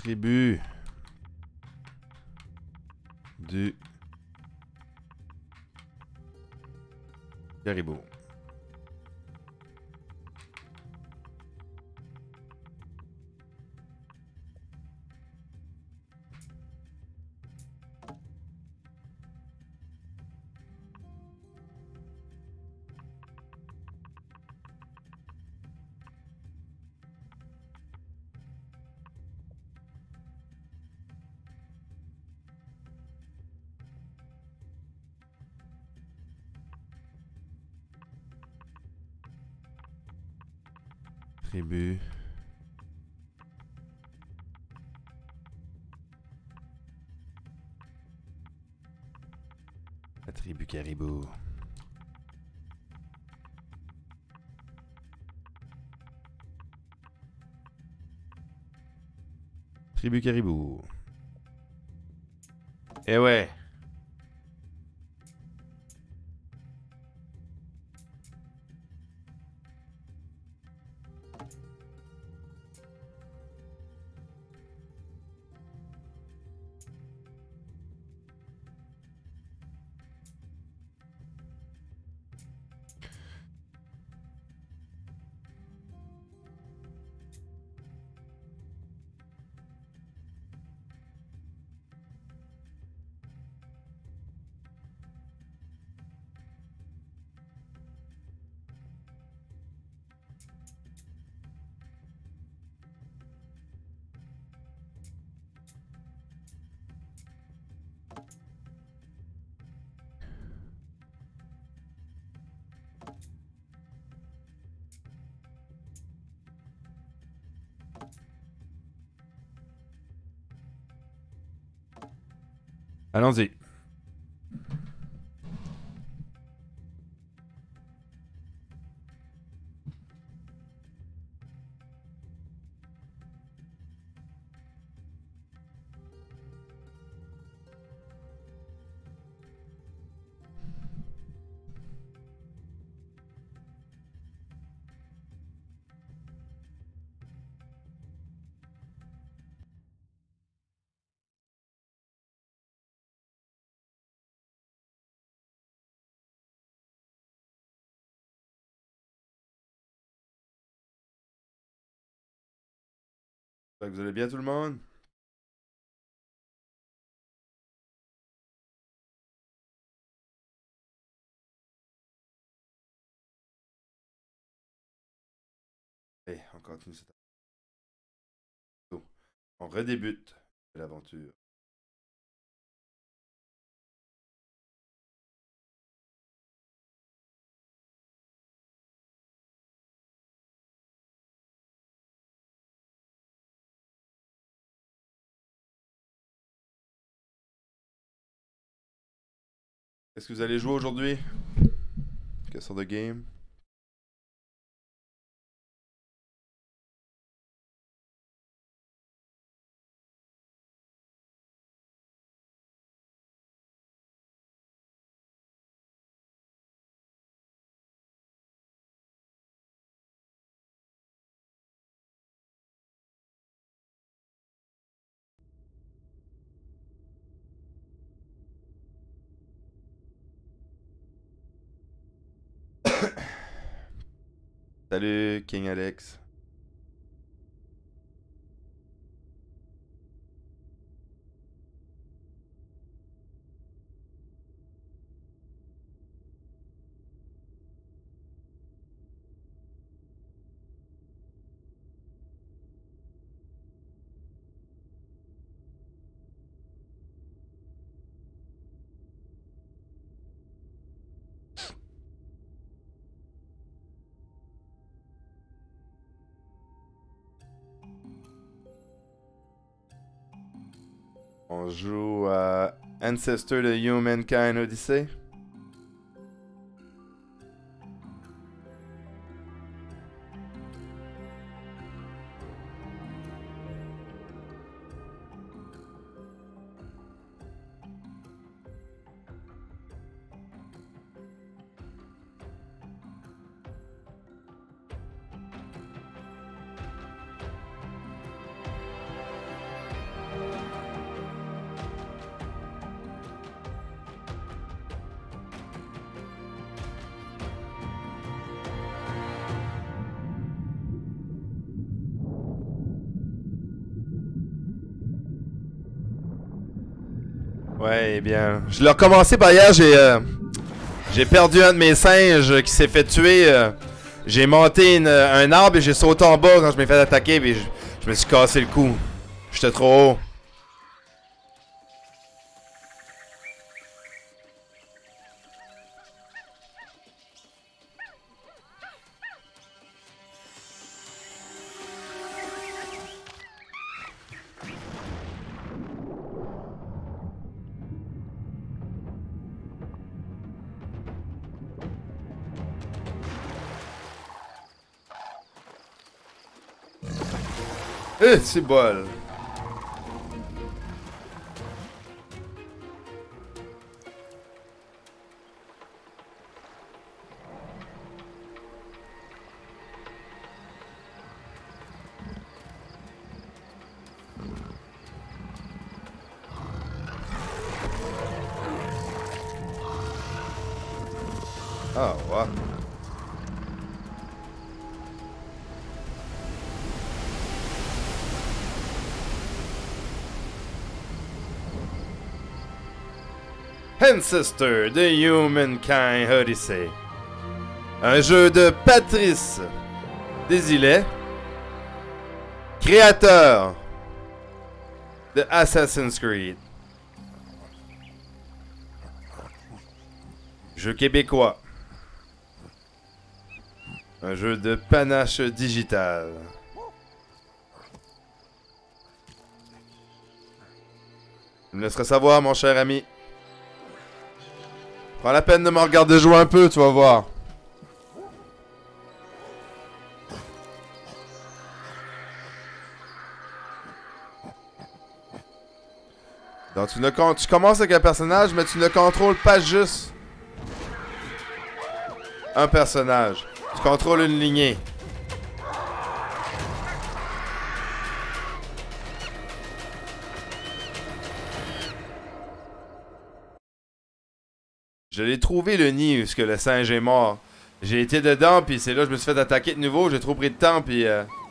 Tribu du caribou. Tribu. La tribu caribou. Tribu caribou. Eh ouais. Allons-y. J'espère que vous allez bien tout le monde. Allez, on continue cette aventure. On redébute l'aventure. Est-ce que vous allez jouer aujourd'hui? Quelle sorte de game? Salut King Alex. On joue à Ancestor de Humankind Odyssey. Ouais, eh bien. Je l'ai recommencé par hier, j'ai perdu un de mes singes qui s'est fait tuer. J'ai monté un arbre et j'ai sauté en bas quand je m'ai fait attaquer et je me suis cassé le cou. J'étais trop haut. C'est bol. Ah, ouais. Ancestor, The Humankind Odyssey. Un jeu de Patrice Desilets, créateur de Assassin's Creed. Jeu québécois. Un jeu de panache digital. Tu me laisseras savoir, mon cher ami. Prends la peine de me regarder jouer un peu, tu vas voir. Donc tu commences avec un personnage, mais tu ne contrôles pas juste un personnage. Tu contrôles une lignée. Je l'ai trouvé le nid où ce que le singe est mort. J'ai été dedans, puis c'est là que je me suis fait attaquer de nouveau. J'ai trop pris de temps, puis...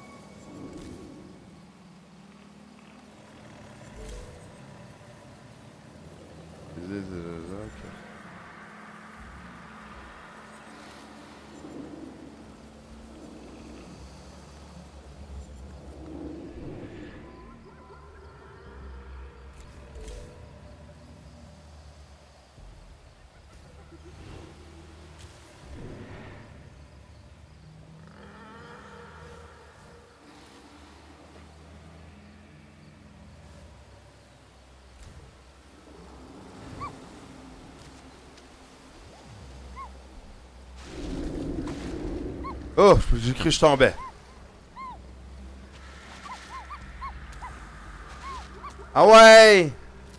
Oh, j'ai cru que je tombais. Ah ouais!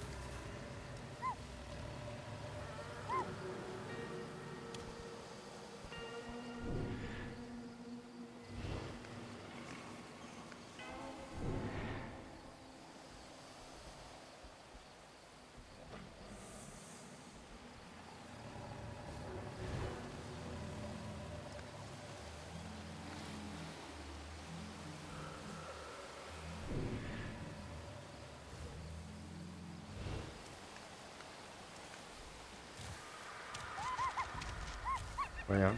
Voyons.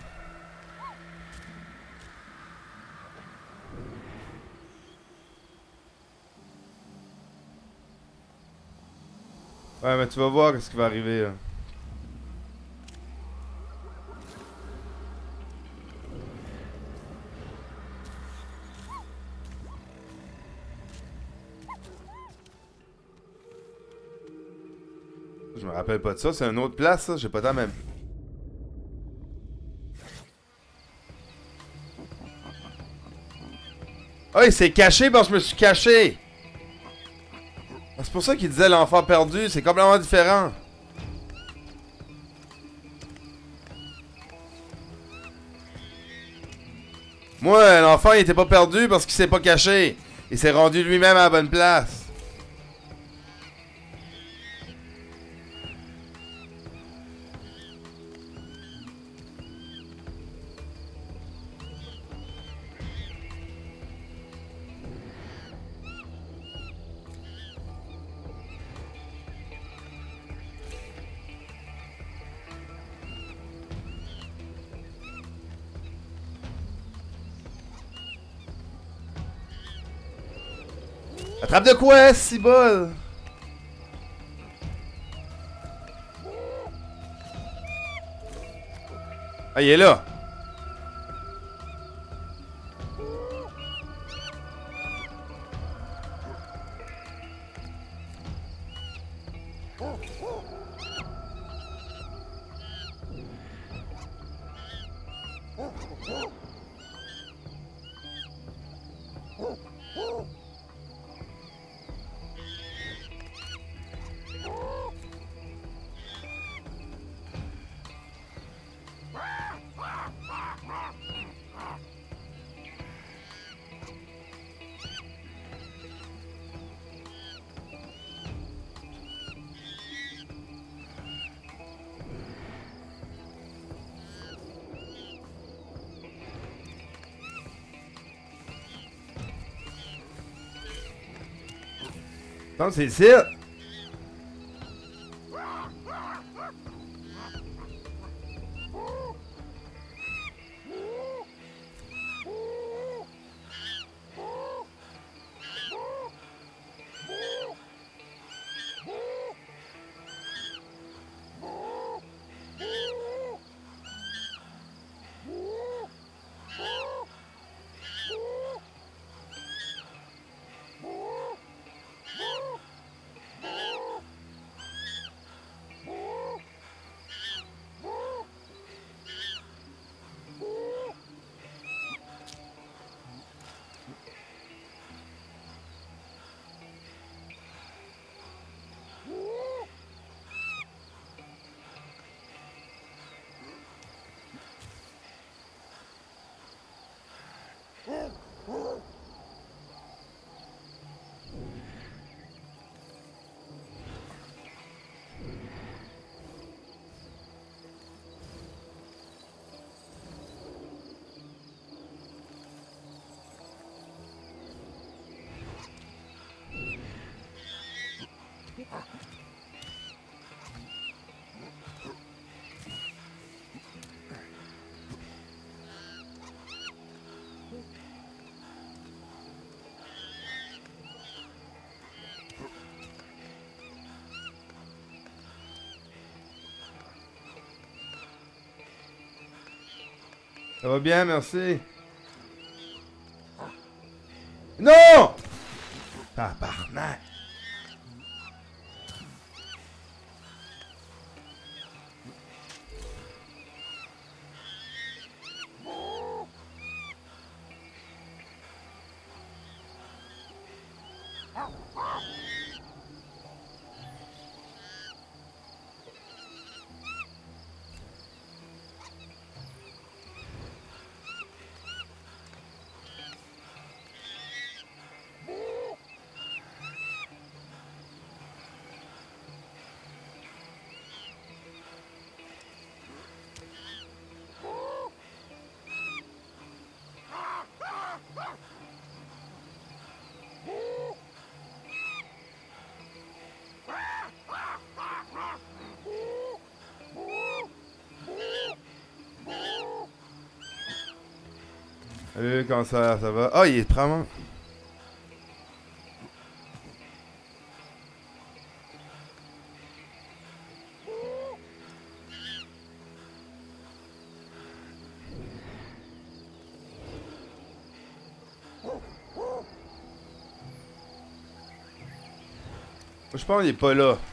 Ouais, mais tu vas voir ce qui va arriver, là. Je me rappelle pas de ça, c'est une autre place, ça. J'ai pas tant même. Ah, il s'est caché parce que je me suis caché! C'est pour ça qu'il disait l'enfant perdu, c'est complètement différent. Moi, l'enfant, il était pas perdu parce qu'il s'est pas caché. Il s'est rendu lui-même à la bonne place. Attrape de quoi, si bol? Ah, il est là. Non, c'est ici. Ça va bien, merci. Non! Tabarnak! Salut, comment ça va? Ah, il est vraiment... Je pense qu'il est pas là.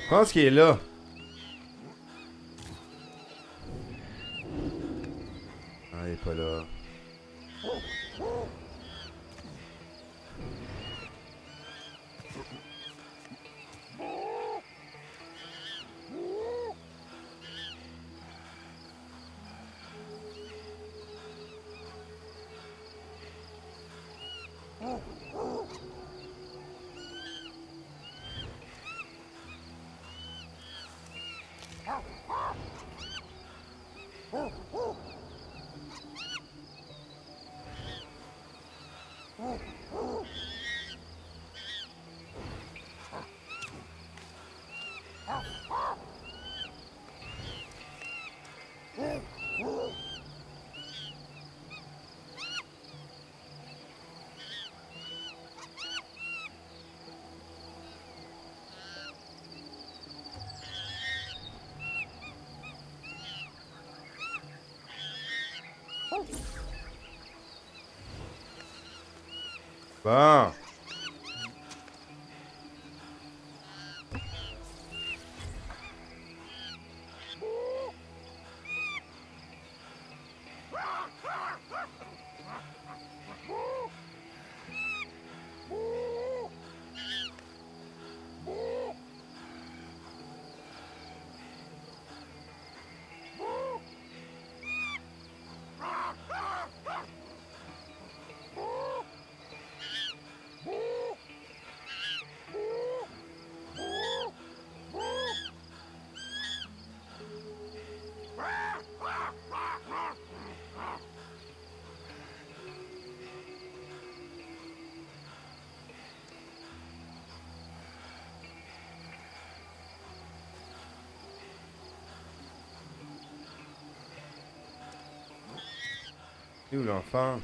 Je pense qu'il est là. Ah, il est pas là. Bon. C'est où l'enfant?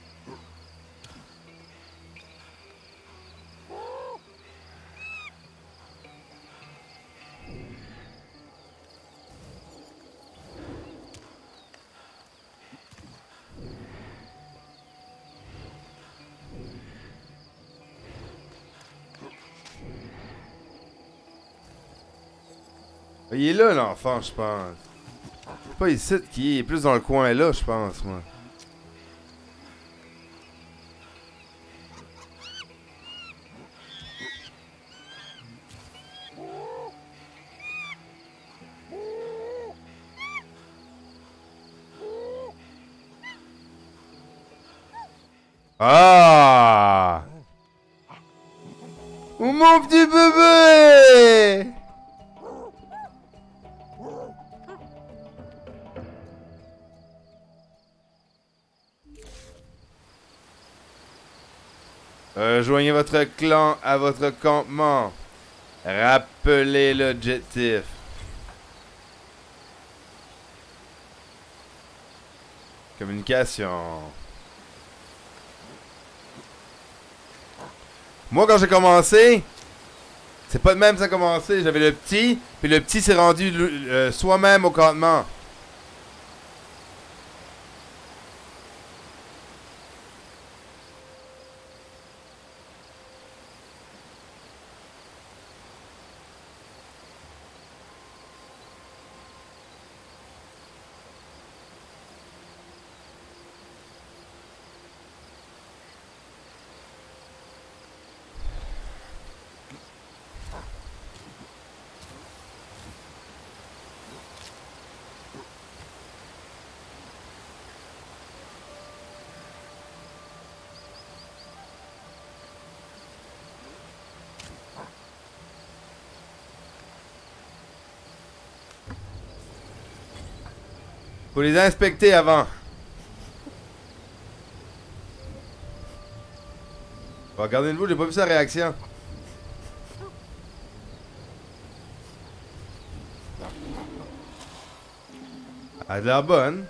Il est là, l'enfant, je pense. C'est pas ici qui est plus dans le coin là, je pense, moi. Ah! Oh, mon petit bébé! Joignez votre clan à votre campement. Rappelez l'objectif. Communication. Moi, quand j'ai commencé, c'est pas de même que ça a commencé. J'avais le petit, puis le petit s'est rendu soi-même au campement. Faut les inspecter avant. Regardez-vous, j'ai pas vu sa réaction. Elle a de l'air bonne.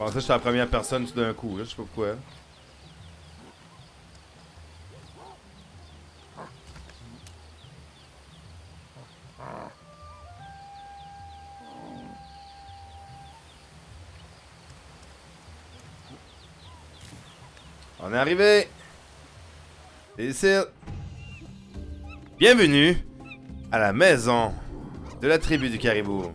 pensais que j'étais la première personne tout d'un coup, là, je sais pas pourquoi. On est arrivé! C'est ici! Bienvenue à la maison de la tribu du caribou.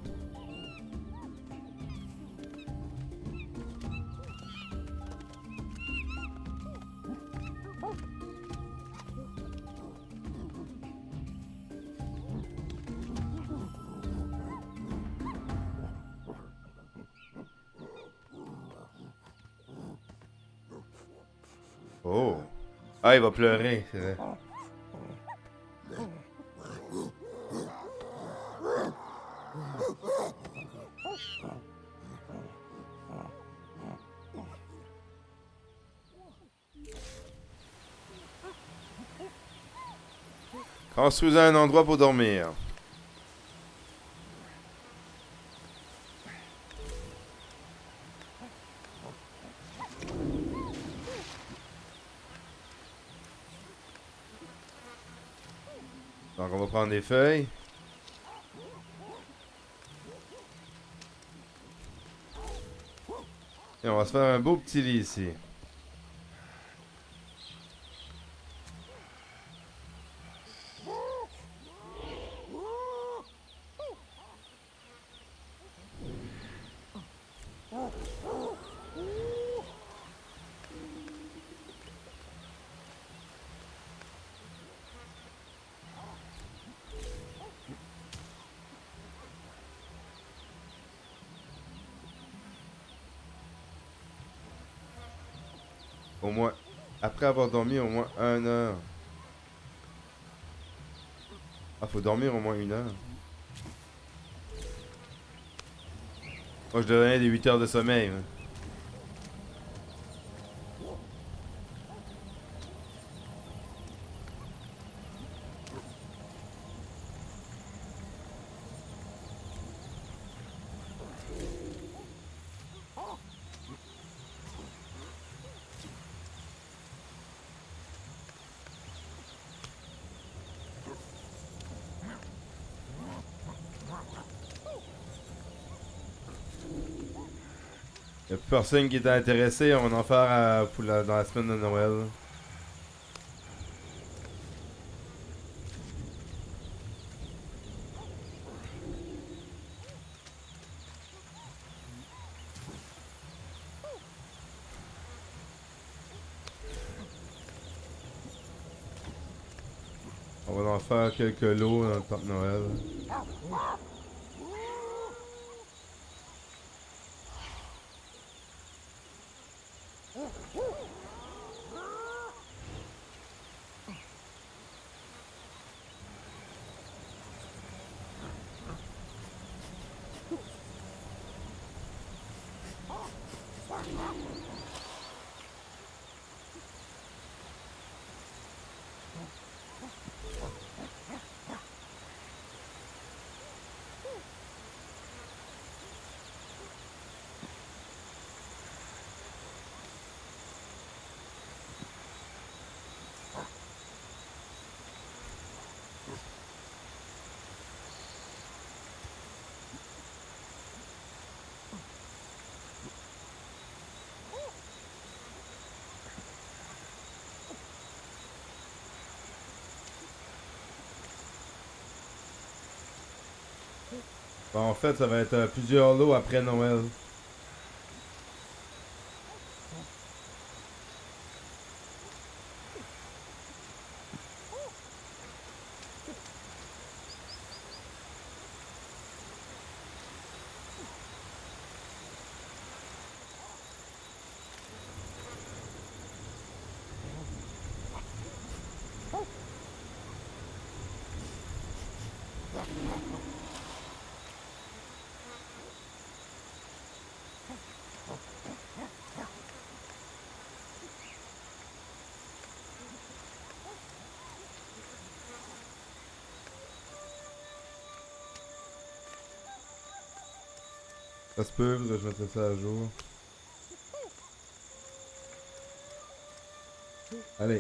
Oh! Ah, il va pleurer, c'est vrai. Construisez un endroit pour dormir. Donc on va prendre des feuilles. Et on va se faire un beau petit lit ici. Au moins, après avoir dormi au moins 1 heure. Ah, faut dormir au moins 1 heure. Moi, je devrais des 8 heures de sommeil. Hein. Y a plus personne qui est intéressé, on va en faire dans la semaine de Noël. On va en faire quelques lots dans le temps de Noël. Bon, en fait, ça va être plusieurs lots après Noël. Ça se peut, je mettrai ça à jour. Allez.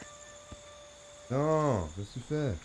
Non, je me suis fait.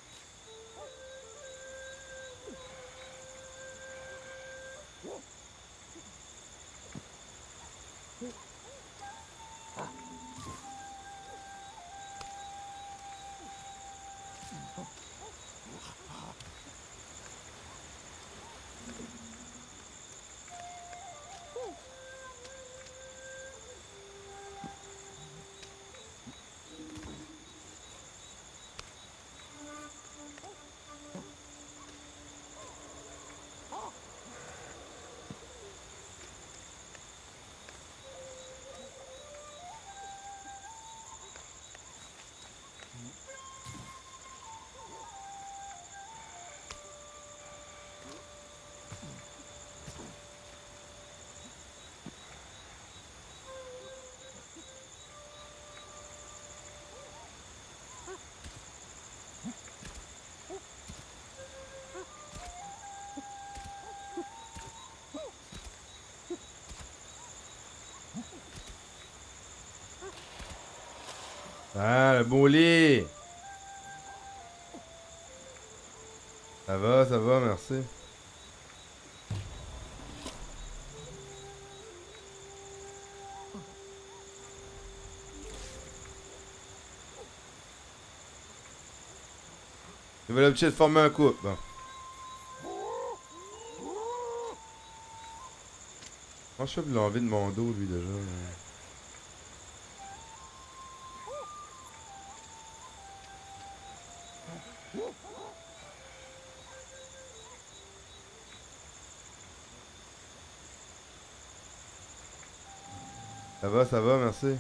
Ah, le beau lit. Ça va, merci. J'avais l'habitude de former un couple. Bon. Comment je fais pour l'enlever de mon dos, lui, déjà? Là? Ça va, merci.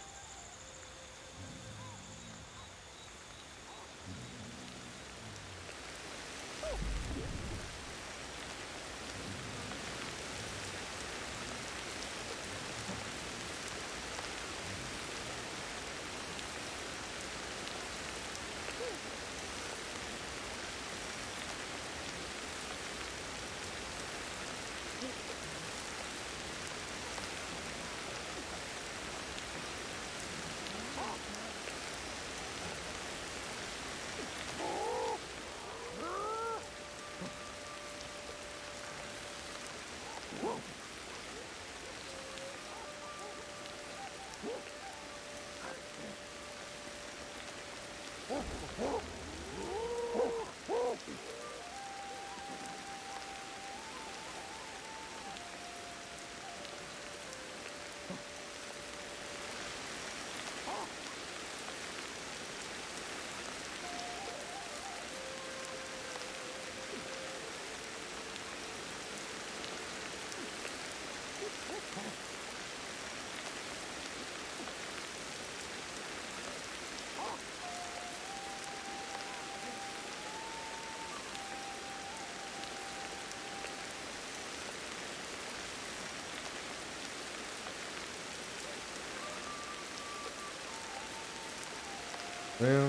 Voyons.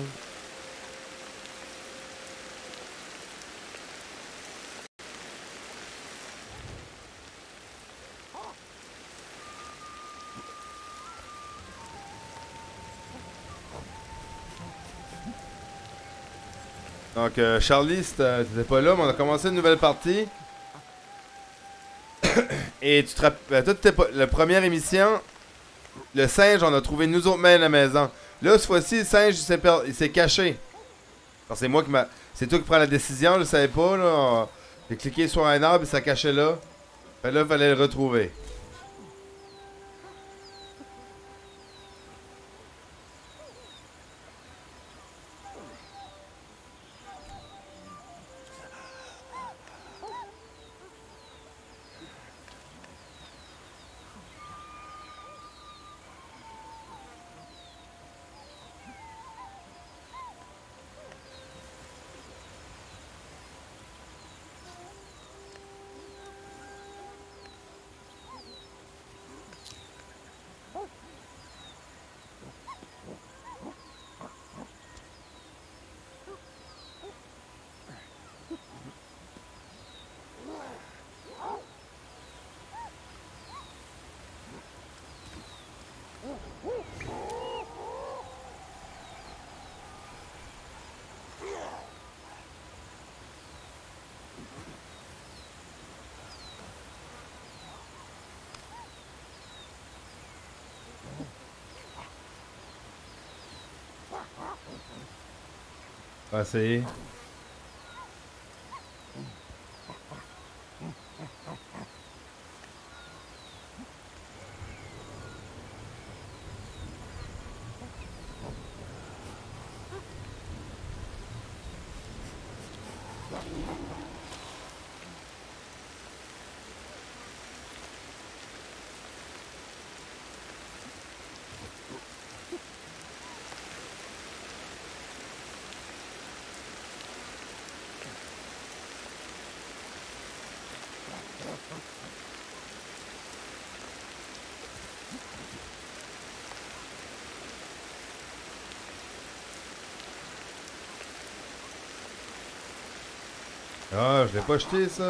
Donc, Charlie, t'étais pas là, mais on a commencé une nouvelle partie. Et tu te rappelles, toi, t'étais pas. La première émission, le singe, on a trouvé nous autres mains à la maison. Là, cette fois-ci, le singe, il s'est caché. Alors, c'est moi qui m'a. C'est toi qui prends la décision, je savais pas, là. J'ai cliqué sur un arbre et ça cachait là. Fait là, il fallait le retrouver. On va essayer. Ah, je l'ai pas jeté ça.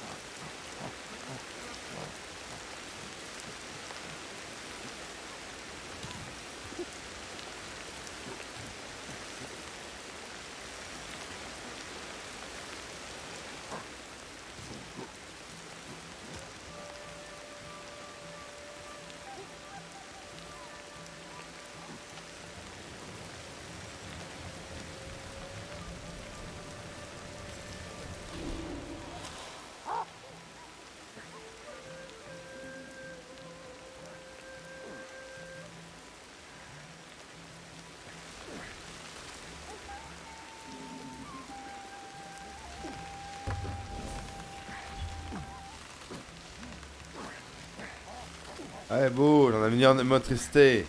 Ouais, beau, j'en ai mis en motricité.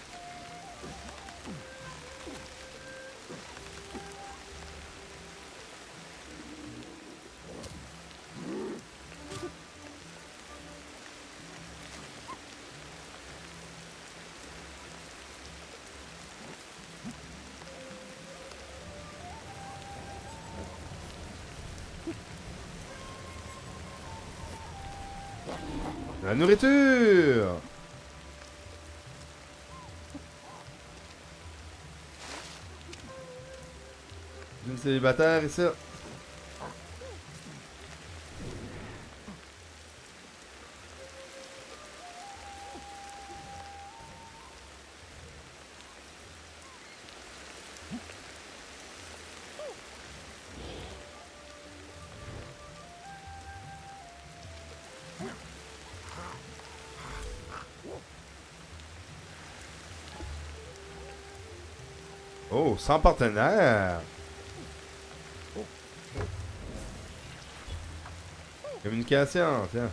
La nourriture! Une célibataire ici. Oh, sans partenaire! Communication, tiens.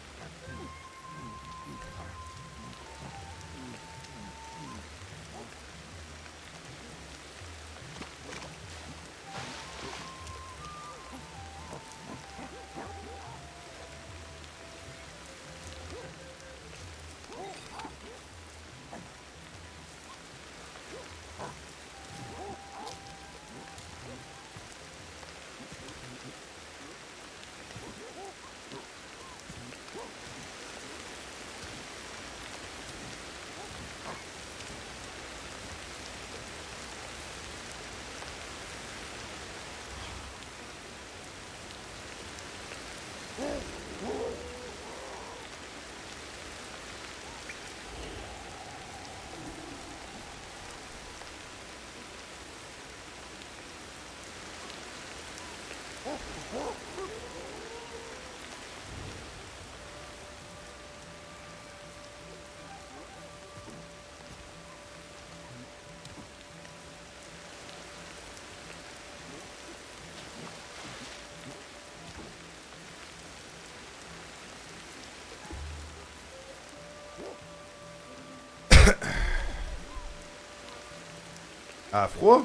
Ah, froid?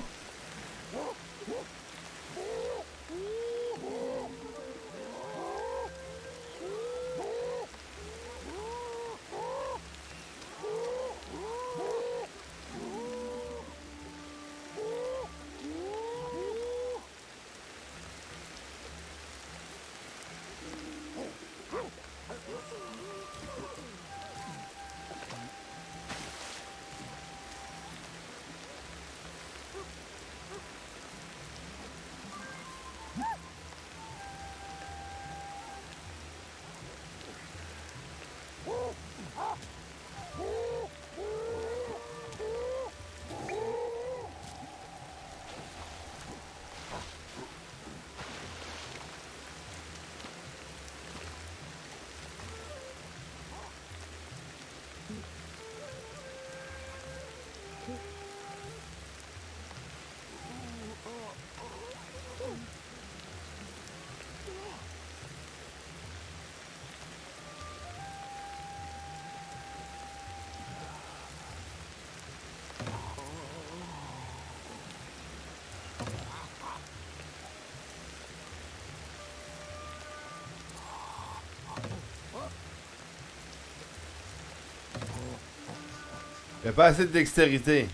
Il y a pas assez de dextérité.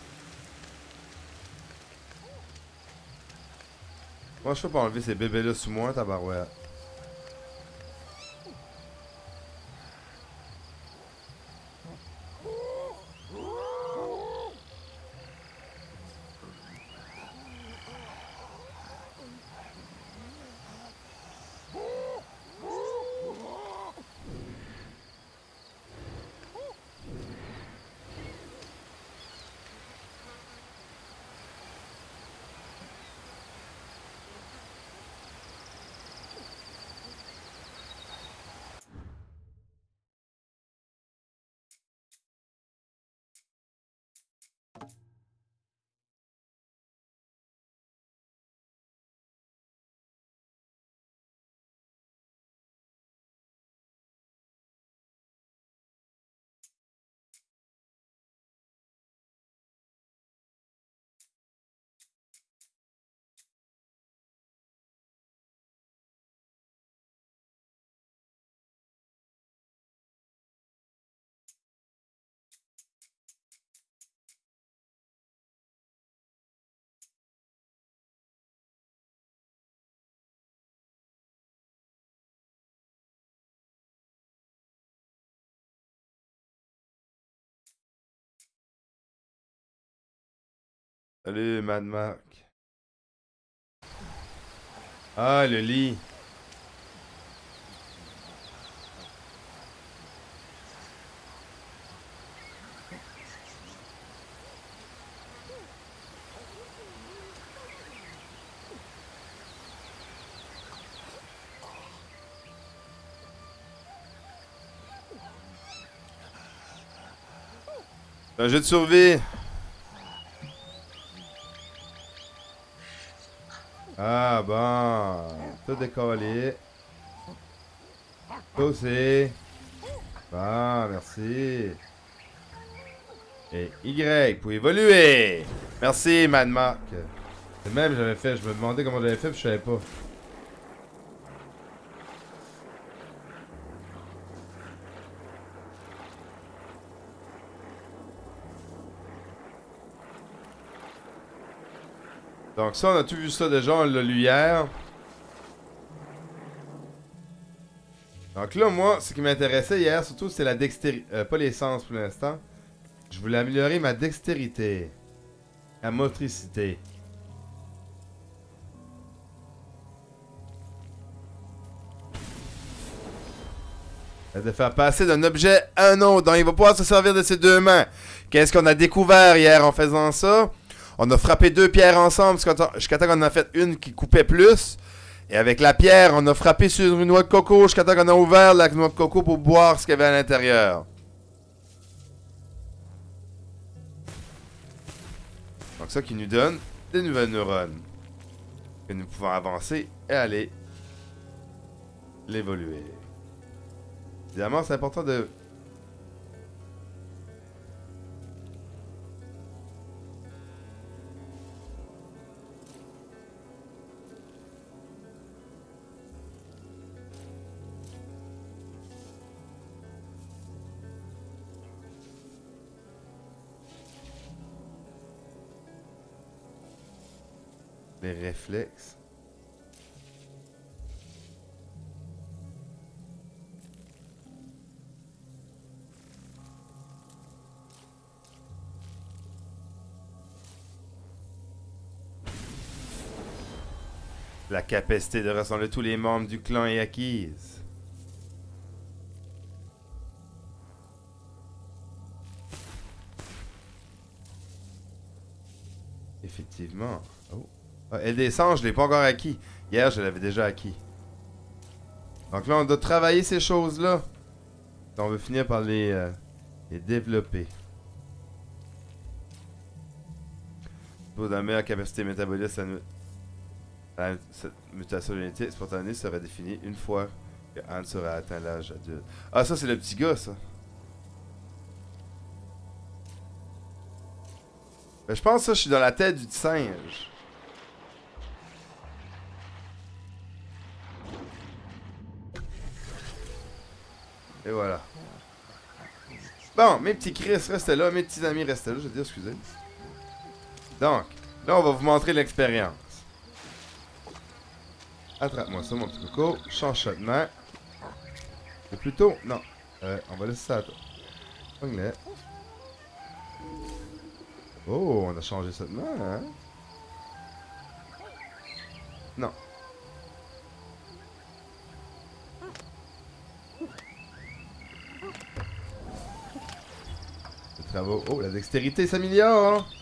Moi, je fais pour enlever ces bébés-là sous moi, tabarouette. Salut, Mad Mark. Ah, le lit. C'est un jeu de survie. Ah, bon. Tout décollé. Toi aussi. Bon, merci. Et Y pour évoluer. Merci, Mad Mark. C'est même j'avais fait. Je me demandais comment j'avais fait, puis je savais pas. Donc ça, on a tout vu ça déjà, on l'a lu hier. Donc là, moi, ce qui m'intéressait hier, surtout, c'est la dextérité. Pas les sens pour l'instant. Je voulais améliorer ma dextérité. Ma motricité. De faire passer d'un objet à un autre. Donc il va pouvoir se servir de ses deux mains. Qu'est-ce qu'on a découvert hier en faisant ça? On a frappé deux pierres ensemble jusqu'à temps qu'on en a fait une qui coupait plus. Et avec la pierre, on a frappé sur une noix de coco jusqu'à temps qu'on a ouvert la noix de coco pour boire ce qu'il y avait à l'intérieur. Donc ça qui nous donne des nouvelles neurones. Que nous pouvons avancer et aller l'évoluer. Évidemment, c'est important de... les réflexes. La capacité de rassembler tous les membres du clan est acquise. Effectivement. Oh. Ah, elle descend, je l'ai pas encore acquis. Hier, je l'avais déjà acquis. Donc là, on doit travailler ces choses-là. On veut finir par les développer. Pour la meilleure capacité métabolique, cette mutation de l'unité spontanée serait définie une fois que Anne sera atteint l'âge adulte. Ah, ça, c'est le petit gars, ça. Ben, je pense que ça, je suis dans la tête du singe. Et voilà. Bon, mes petits Chris restaient là, mes petits amis restaient là, je veux dire, excusez. Donc, là, on va vous montrer l'expérience. Attrape-moi ça, mon petit coco. Chanchotement. C'est plutôt... Non. On va laisser ça à toi. Pogne-le. Oh, on a changé ça de main, hein? Non. Les travaux. Oh, la dextérité s'améliore, hein?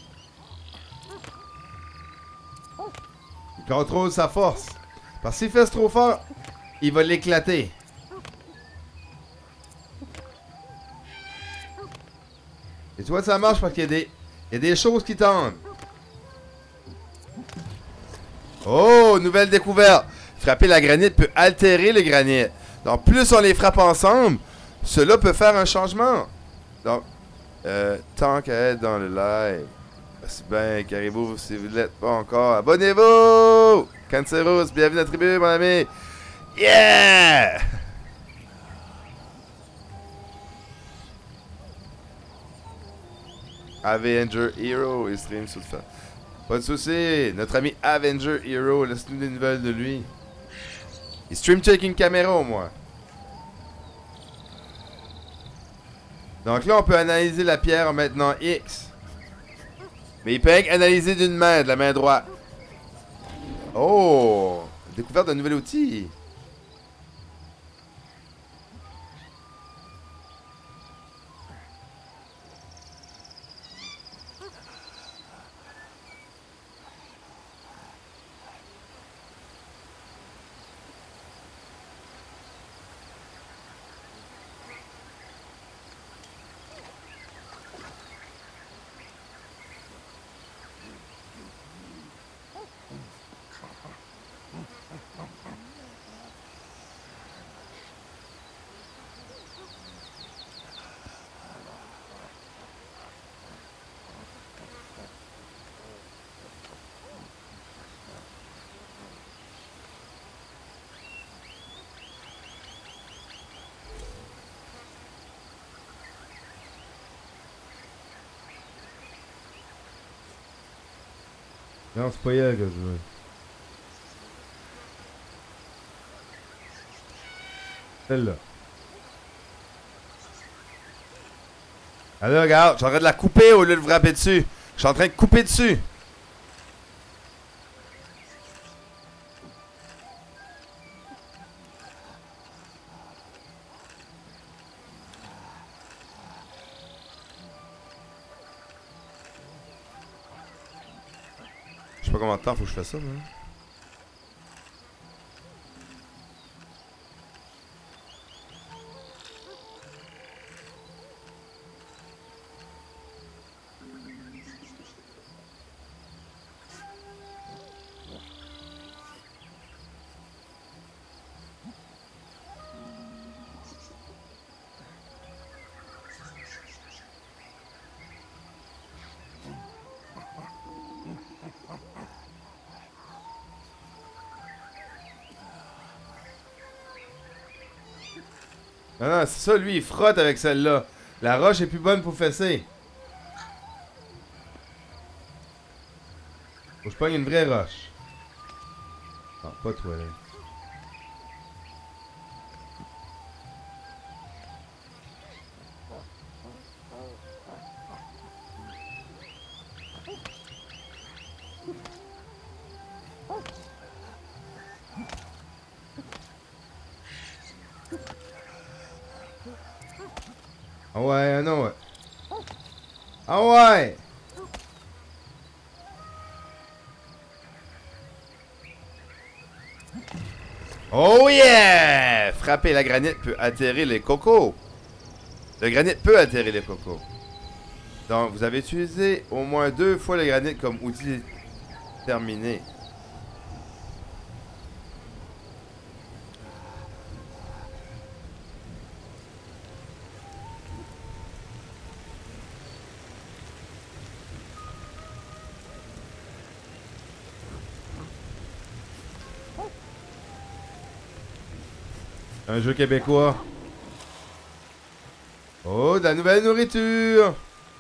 Il contrôle sa force. Parce qu'il fait trop fort, il va l'éclater. Et tu vois, ça marche parce qu'il y a des choses qui tombent. Oh, nouvelle découverte. Frapper la granite peut altérer le granit. Donc, plus on les frappe ensemble, cela peut faire un changement. Donc, tant qu'à être dans le live, c'est bien, carrez-vous si vous ne l'êtes pas encore. Abonnez-vous! Cancerous, bienvenue à la tribu, mon ami. Yeah! Avenger Hero, il stream sur le fait. Pas de soucis, notre ami Avenger Hero, laisse-nous des nouvelles de lui. Il stream avec une caméra au moins. Donc là, on peut analyser la pierre en maintenant X. Mais il peut analyser d'une main, de la main droite. Oh! Découverte d'un nouvel outil. Non, c'est pas elle que je veux. Celle-là. Alors, regarde, je suis en train de la couper au lieu de frapper dessus. Je suis en train de couper dessus. Je sais pas combien de temps faut que je fasse ça, hein. Non, non, c'est ça, lui, il frotte avec celle-là. La roche est plus bonne pour fesser. Faut que je pogne une vraie roche. Non, pas toi, là. Ah ouais, non, ouais. Ah ouais! Oh yeah! Frapper la granite peut atterrir les cocos. Le granit peut atterrir les cocos. Donc, vous avez utilisé au moins 2 fois le granit comme outil terminé. Un jeu québécois. Oh, de la nouvelle nourriture!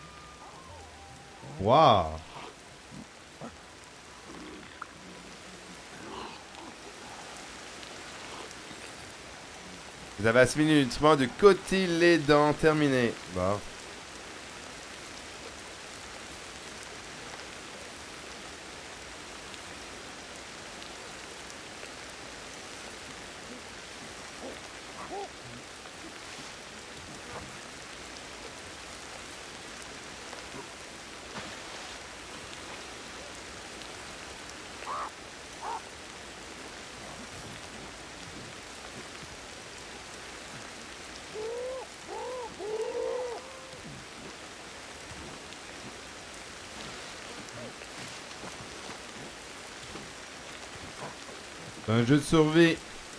Wow! Vous avez assimilé le nutriment de cotylédon terminé. Bon. C'est un jeu de survie.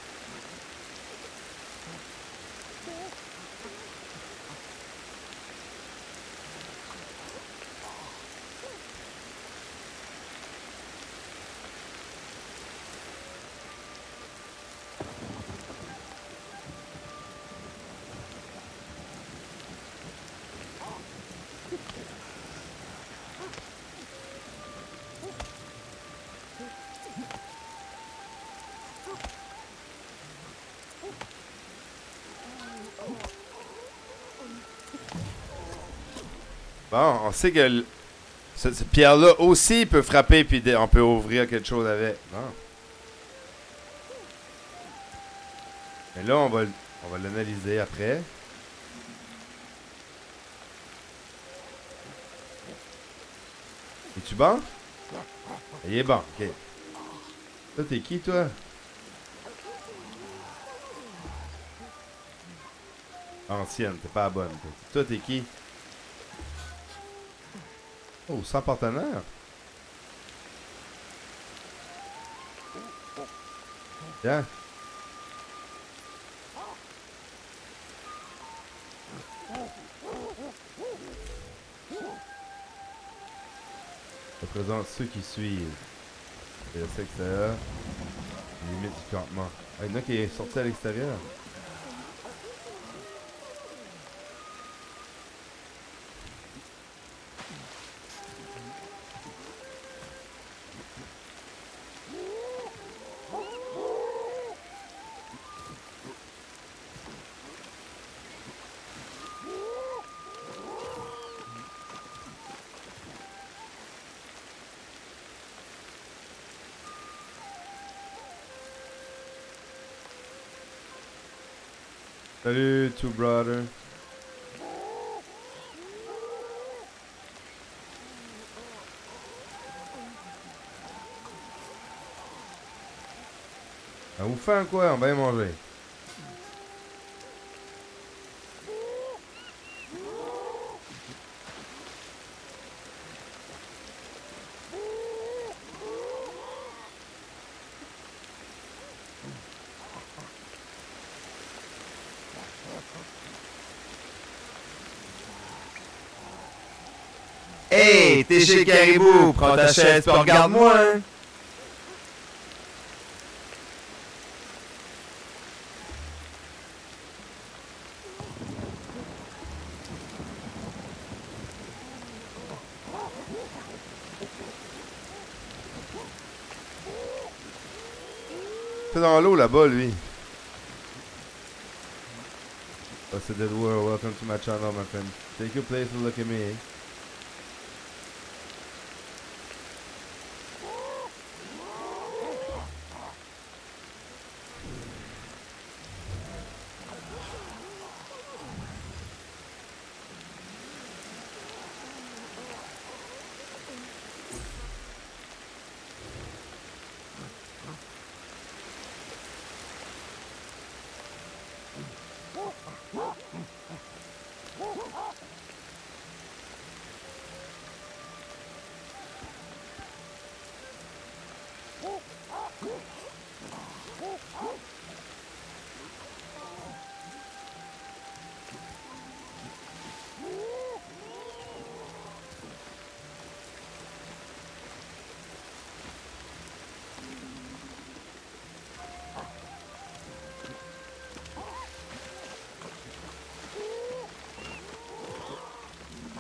Bon, on sait que cette pierre-là aussi peut frapper, puis on peut ouvrir quelque chose avec. Bon. Mais là, on va l'analyser après. Es-tu bon? Il est bon, ok. Toi, t'es qui, toi? Ancienne, t'es pas la bonne. Toi, t'es qui? Oh, sans partenaire. Tiens. Ça présente ceux qui suivent. Je sais que c'est là. Limite du campement. Ah, il y en a qui est sorti à l'extérieur. Salut, two brother. On vous fait quoi? On va y manger. Hey, t'es chez Caribou, prends ta chaise puis regarde-moi, hein. C'est dans l'eau là-bas, lui. Oh, c'est Dead World. Welcome to my channel, my friend. Take your place and look at me.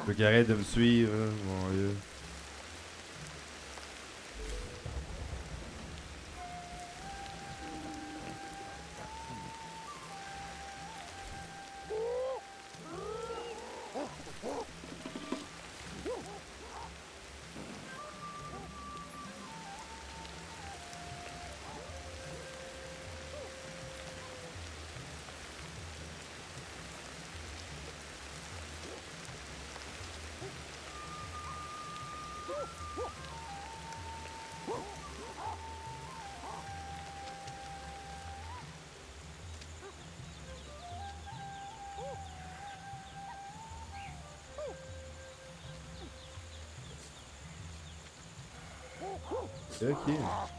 Faut qu'il arrête de me suivre, là, mon dieu. Ok.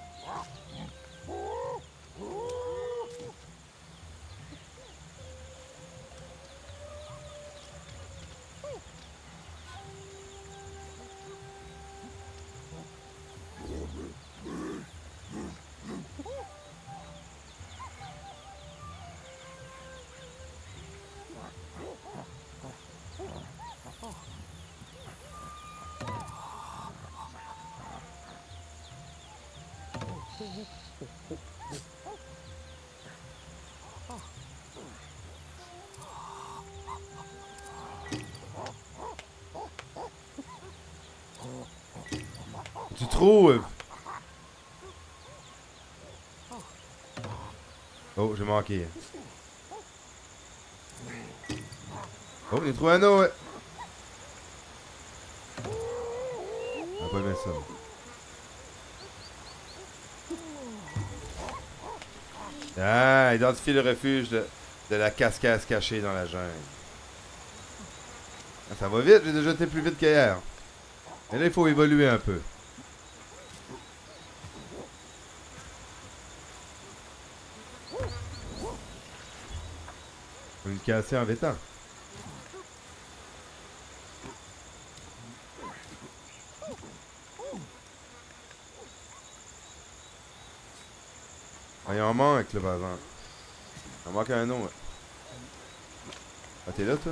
Tu trouves? Oh, j'ai manqué. Oh, j'ai trouvé un autre. On va pas mettre ça. Ah, identifie le refuge de la cascade cachée dans la jungle. Ah, ça va vite, j'ai déjà été plus vite qu'hier. Mais là, il faut évoluer un peu. Faut me casser en vétant. Ah, il en manque, là, par exemple. Il en manque un autre. Ah, t'es là, toi?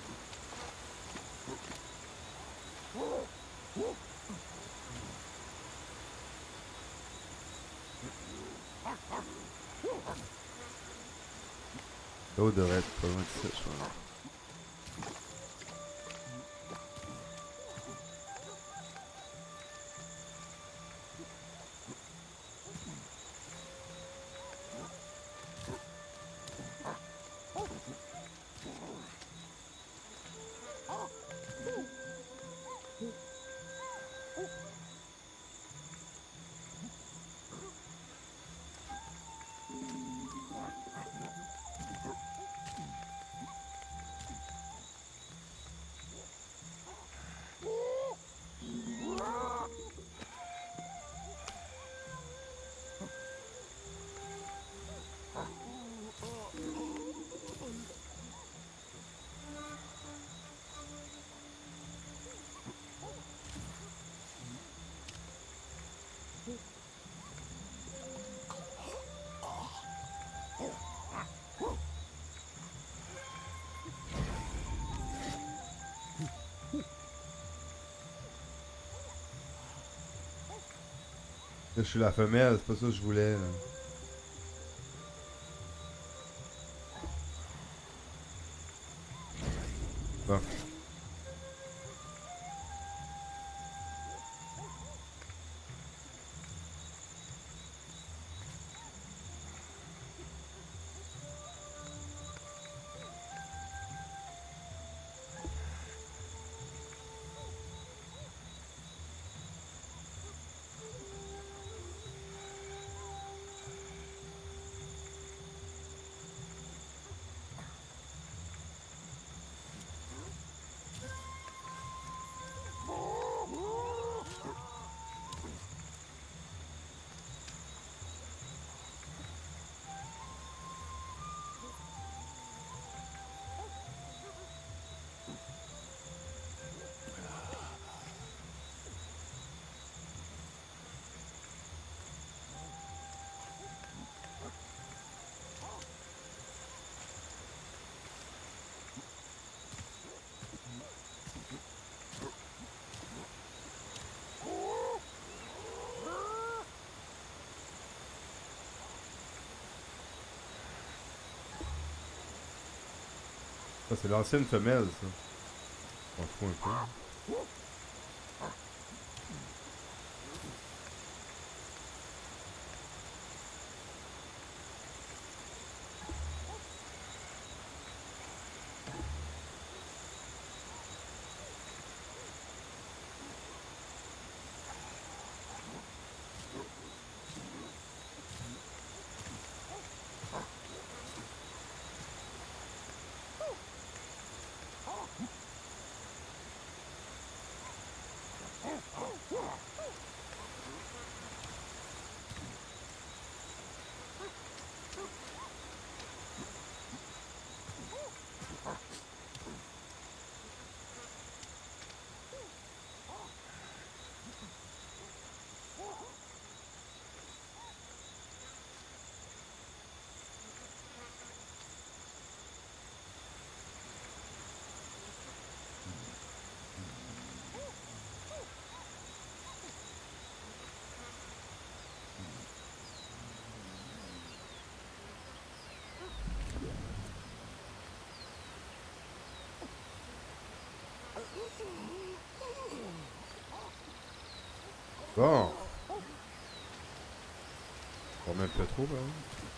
L'autre devrait être pas loin de ça, je pense. Là, je suis la femelle, c'est pas ça que je voulais, là. Bon. Ça, c'est l'ancienne femelle, ça. On fout un peu. Bon. Pas même pas trop, hein.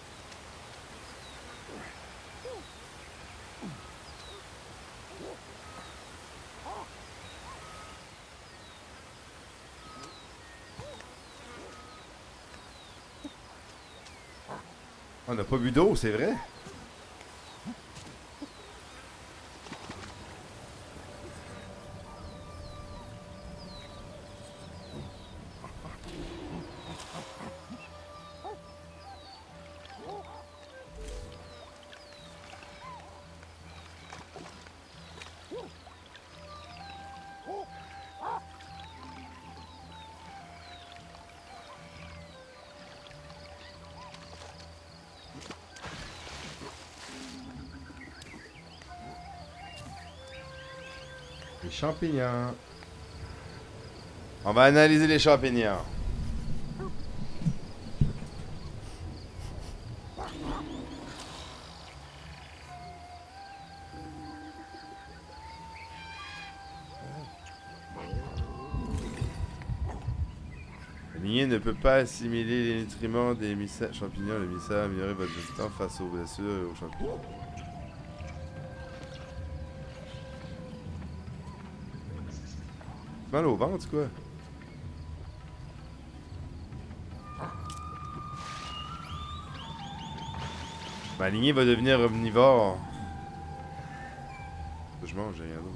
On n'a pas bu d'eau, c'est vrai? Les champignons. On va analyser les champignons. La lignée ne peut pas assimiler les nutriments des champignons. Le mystère a amélioré votre résistance face aux blessures et aux champignons. Mal au ventre, quoi. Ma lignée va devenir omnivore. Je mange, j'ai rien d'autre.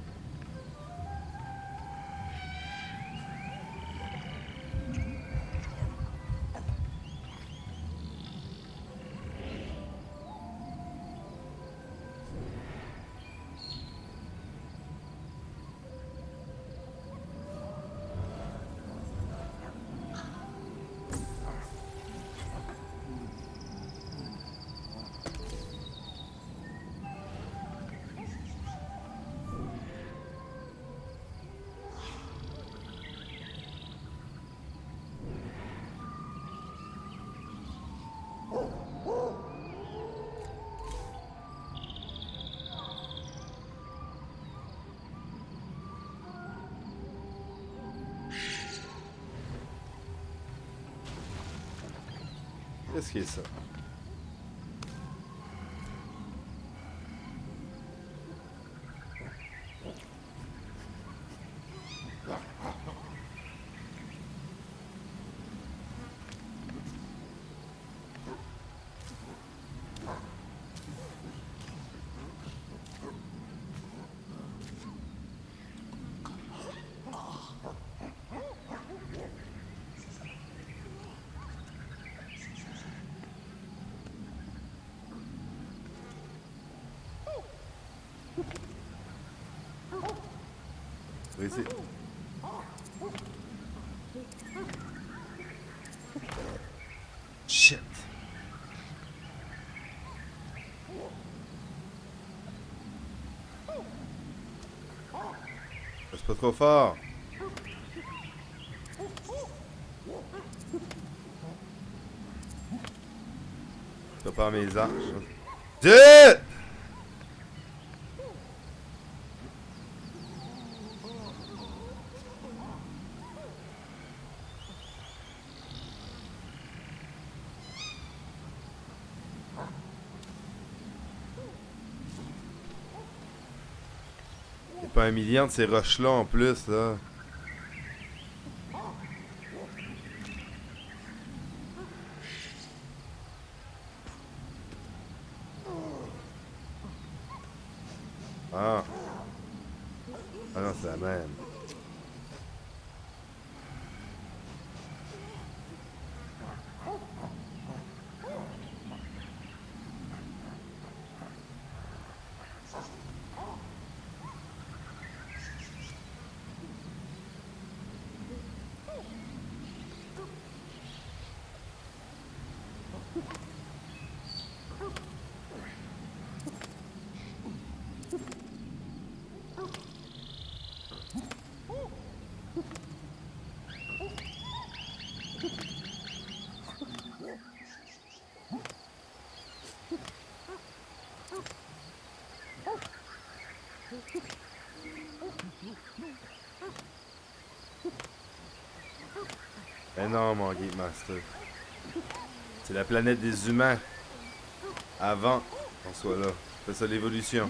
Qu'est-ce qui est ça? Ici. Shit. C'est pas trop fort. Je pas mes arches. Dude! C'est pas un million de ces roches-là en plus, là. Ah. Ah non, c'est la même. Ben non, mon Game Master. C'est la planète des humains. Avant qu'on soit là. C'est ça l'évolution.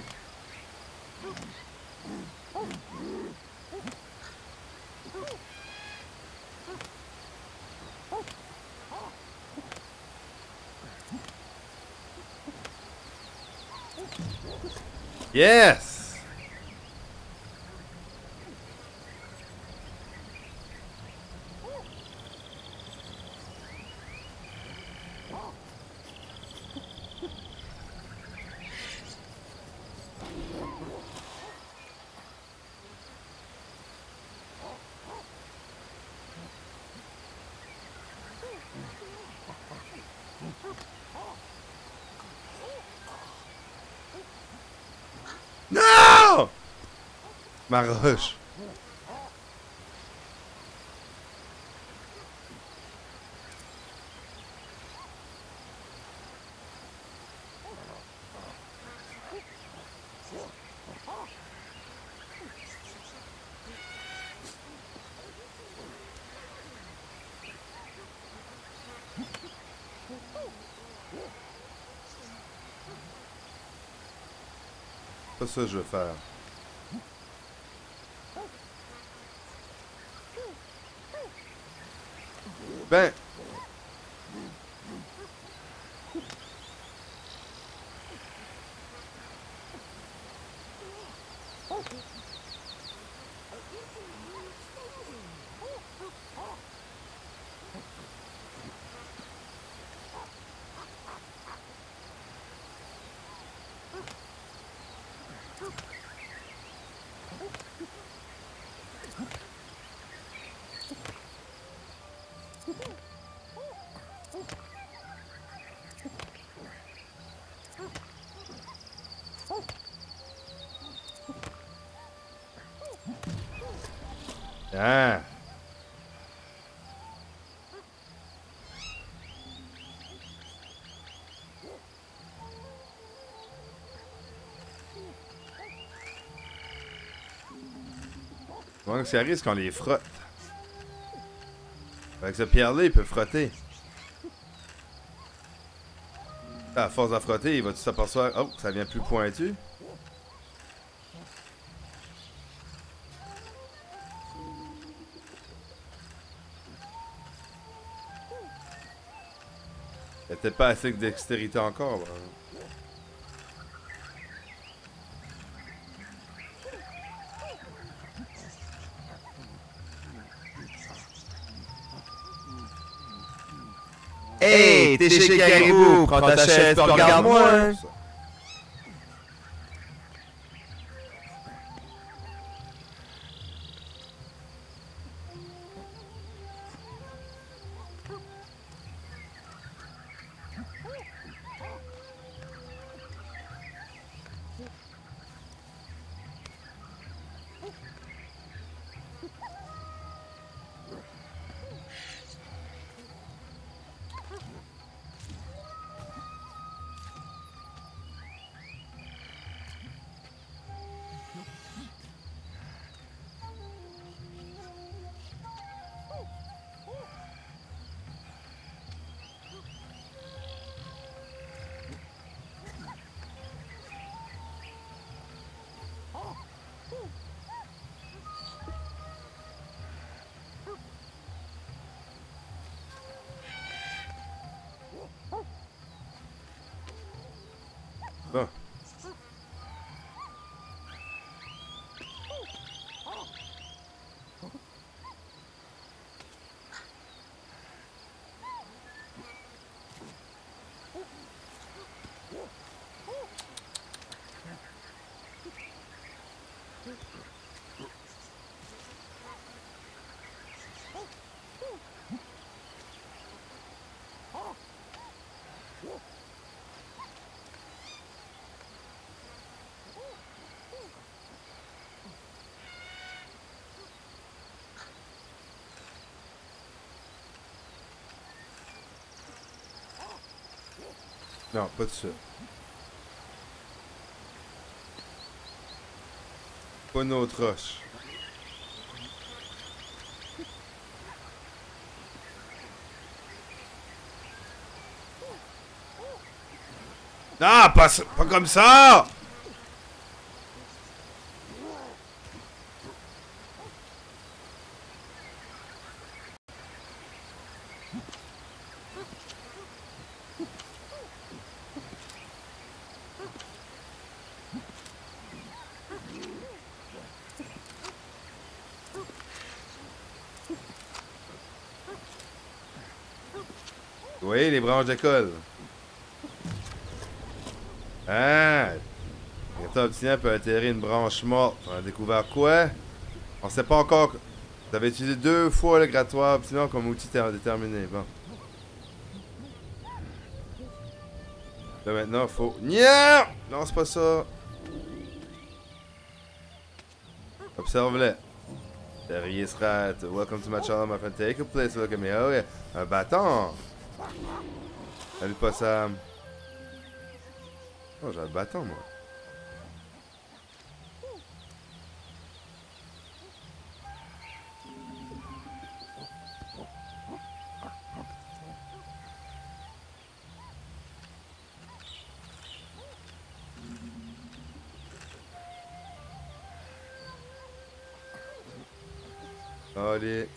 Yes! Non! Ma roche. Pas ça que je veux faire. Ben... Ah! Donc ça risque qu'on les frotte. Avec ce pierre-là, il peut frotter. À force de frotter, il va tout s'apercevoir. Oh, ça devient plus pointu. Il n'y a peut-être pas assez de dextérité encore. Là. Hey, t'es chez Caribou, prends ta chaise, puis regarde-moi. Non, pas de ça. Pas une autre roche. Non, pas comme ça! Vous voyez les branches de colle? Ah! Un obstinat peut atterrir une branche morte. On a découvert quoi? On sait pas encore. Vous avez utilisé 2 fois le grattoir obstinat comme outil déterminé. Bon. Là maintenant, faut. Nya! Non, c'est pas ça. Observe-le. Terrier Strat. Welcome to my channel, my friend. Take a place. Look at me. Oh yeah. Un bâton. Salut, pas Sam. Oh, j'ai un bâton, moi. Allez.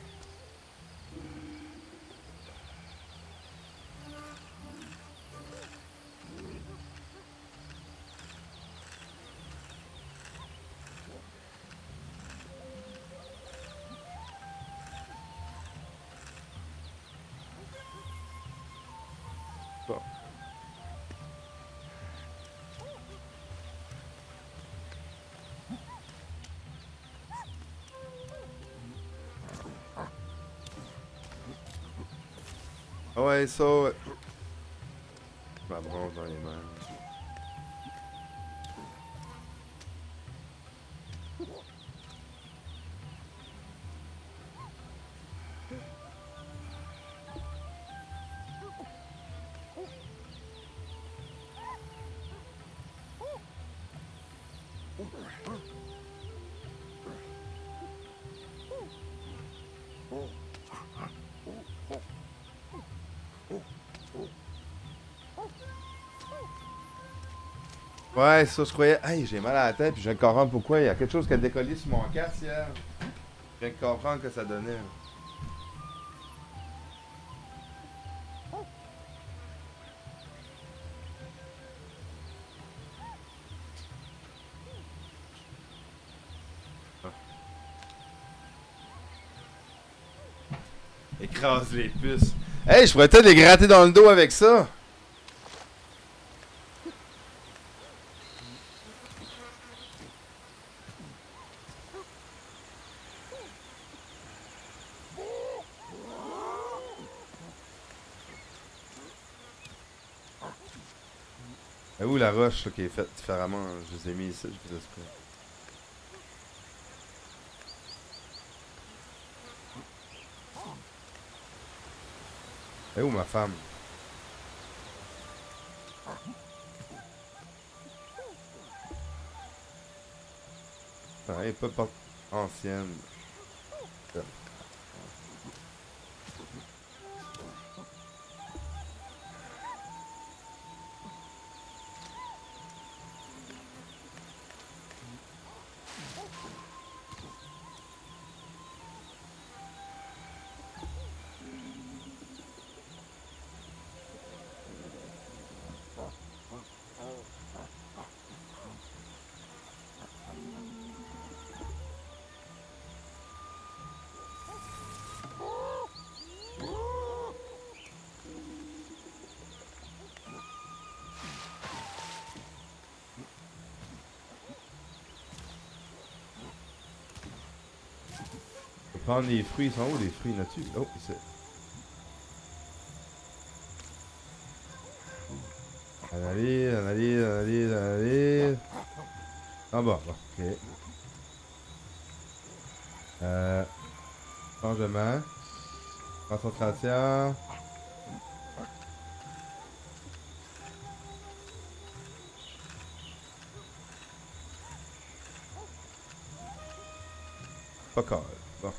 Bon. Ah ouais, ça. Ma bronze dans les mains. Ouais, ça, je croyais. Hey, j'ai mal à la tête, puis je viens de comprendre pourquoi. Il y a quelque chose qui a décollé sur mon casque hier. Je viens de comprendre que ça donnait. Ah. Écrase les puces. Hey, je pourrais peut-être les gratter dans le dos avec ça. Et où la roche là, qui est faite différemment? Je les ai mis ici, je fais exprès. Et où ma femme? Ah, elle est pas ancienne. Prendre les fruits, ils sont où les fruits là-dessus? Oh, ici. Analyse, analyse, analyse, analyse. En bas, bon, ok. Changement. Concentration. Pas calme. Bon.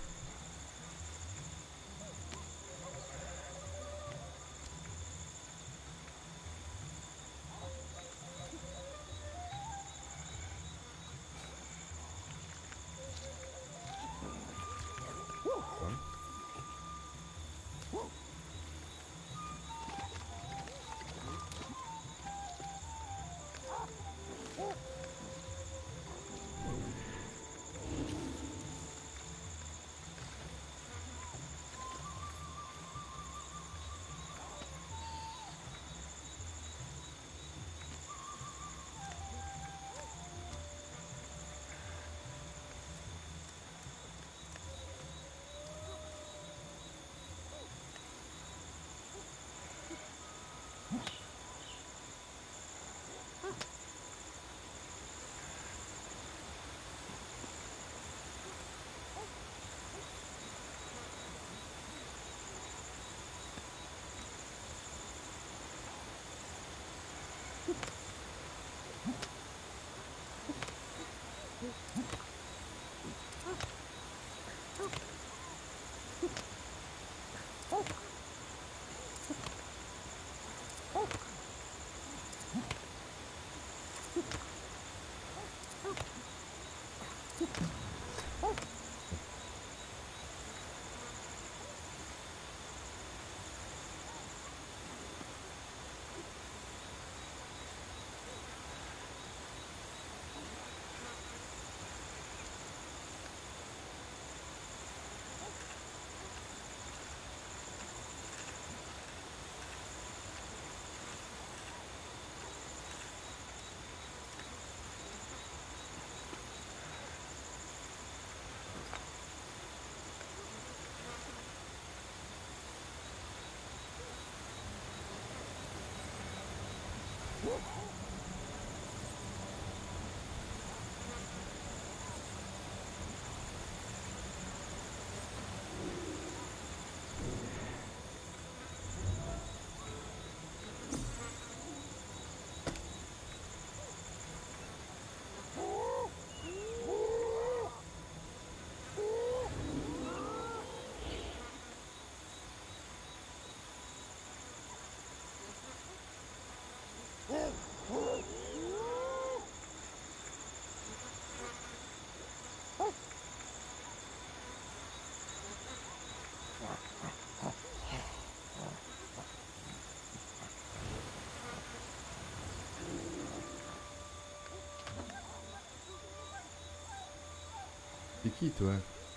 C'est qui, toi?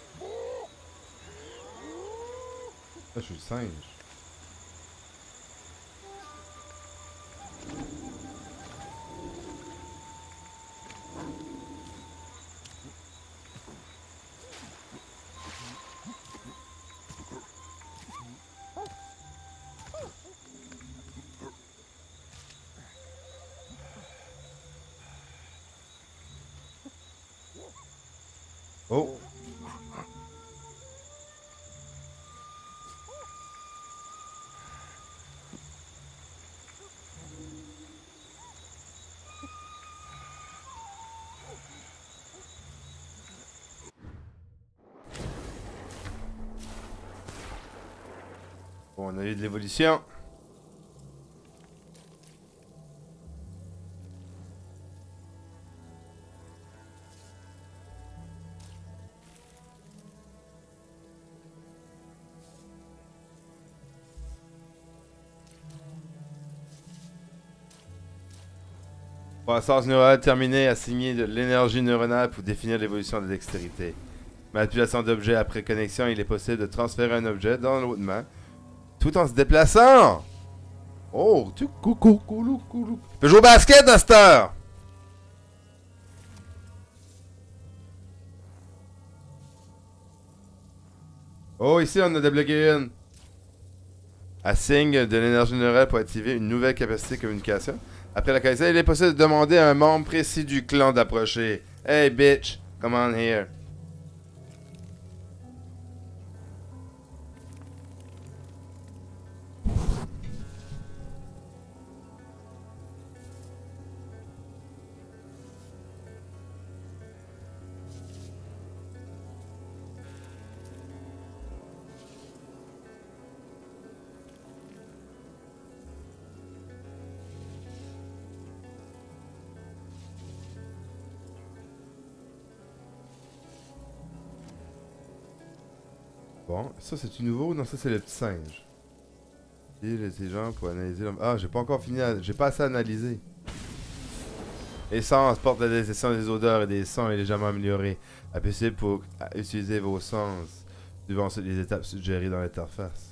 Ah, je suis le singe. Oh! Bon, on a eu de l'évolution. Croissance neurale terminée, assigner de l'énergie neuronale pour définir l'évolution de la dextérité. Manipulation d'objets après connexion, il est possible de transférer un objet dans l'autre main tout en se déplaçant. Oh, tu coucou, coulou, coulou. Tu peux jouer au basket à cette heure. Oh, ici on a débloqué une. Assigne de l'énergie neurale pour activer une nouvelle capacité de communication. Après la connaissance, il est possible de demander à un membre précis du clan d'approcher. Hey bitch, come on here. Bon, ça c'est-tu nouveau? Non, ça c'est le petit singe. Et les gens pour analyser... Ah, j'ai pas encore fini, j'ai pas assez analysé. Essence porte la détection des odeurs et des sons est légèrement améliorée. Appuyez pour utiliser vos sens, suivant les étapes suggérées dans l'interface.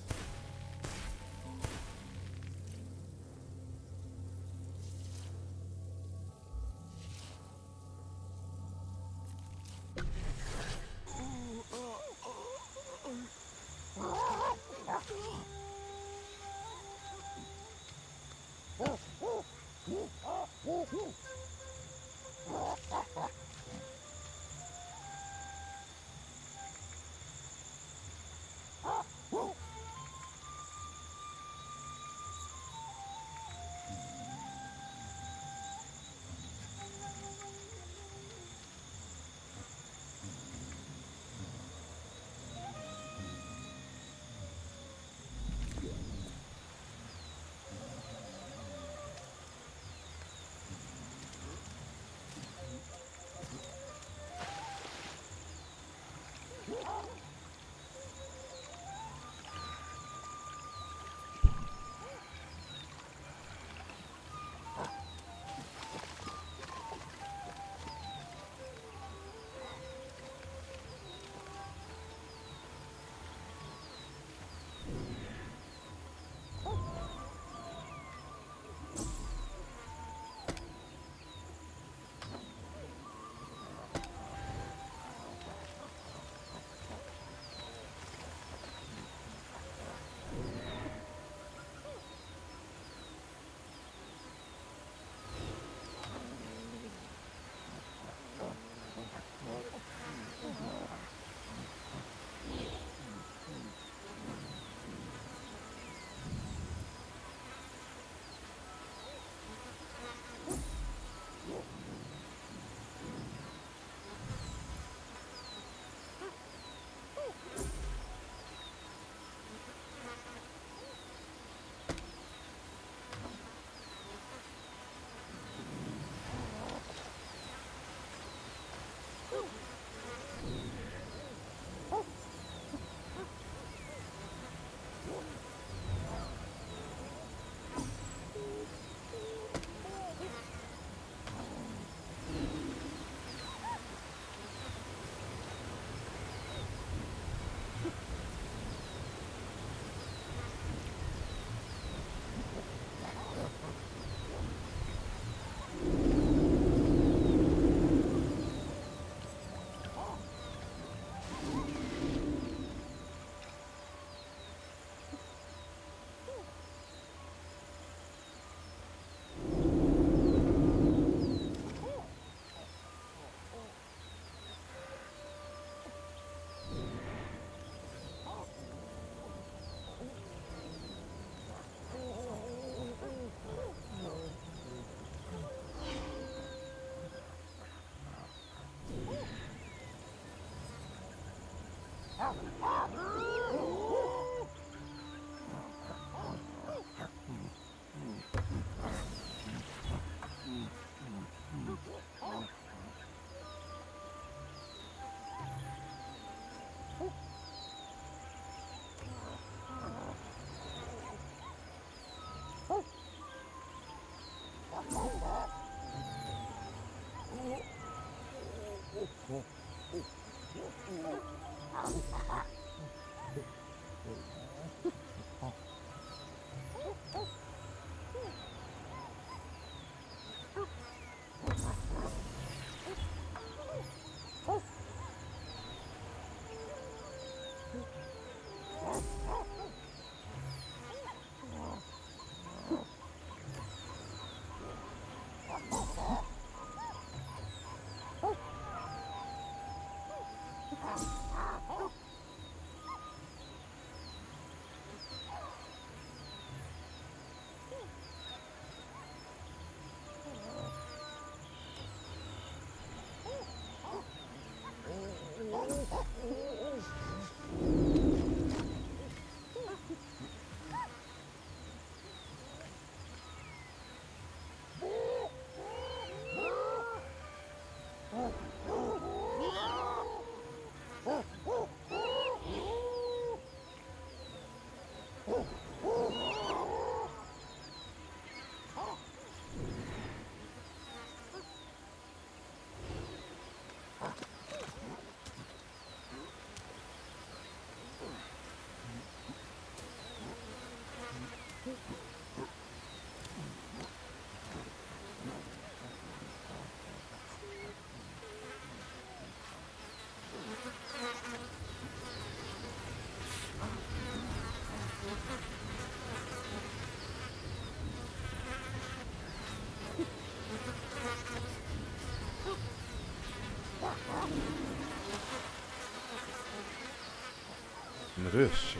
Une ruche.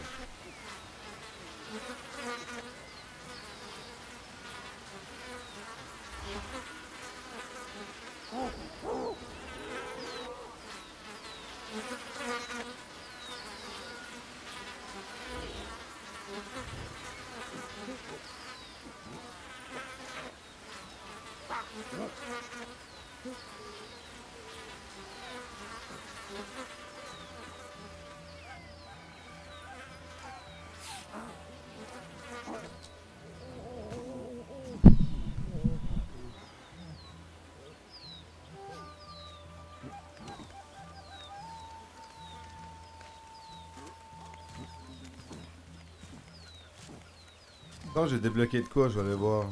Non, j'ai débloqué de quoi, je vais aller voir.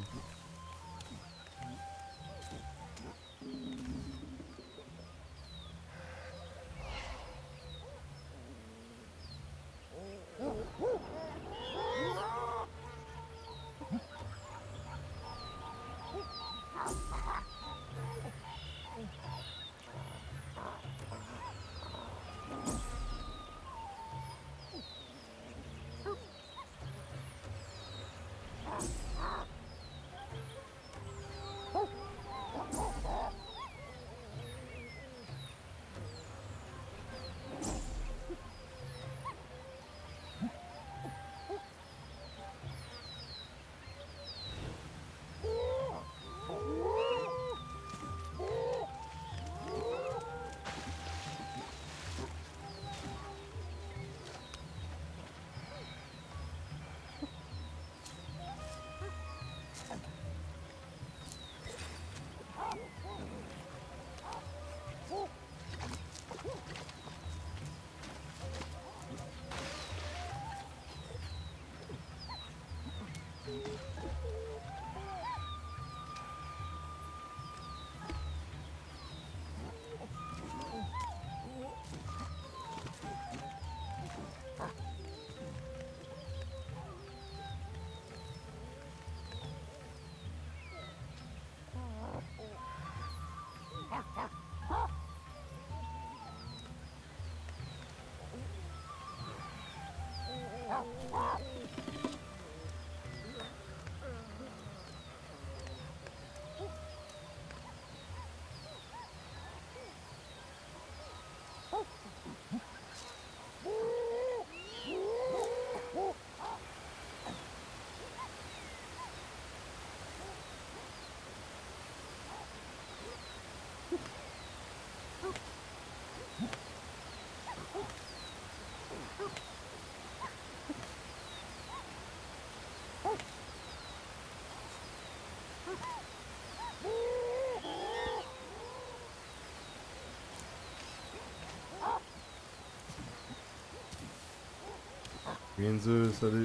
Rien dur, salut.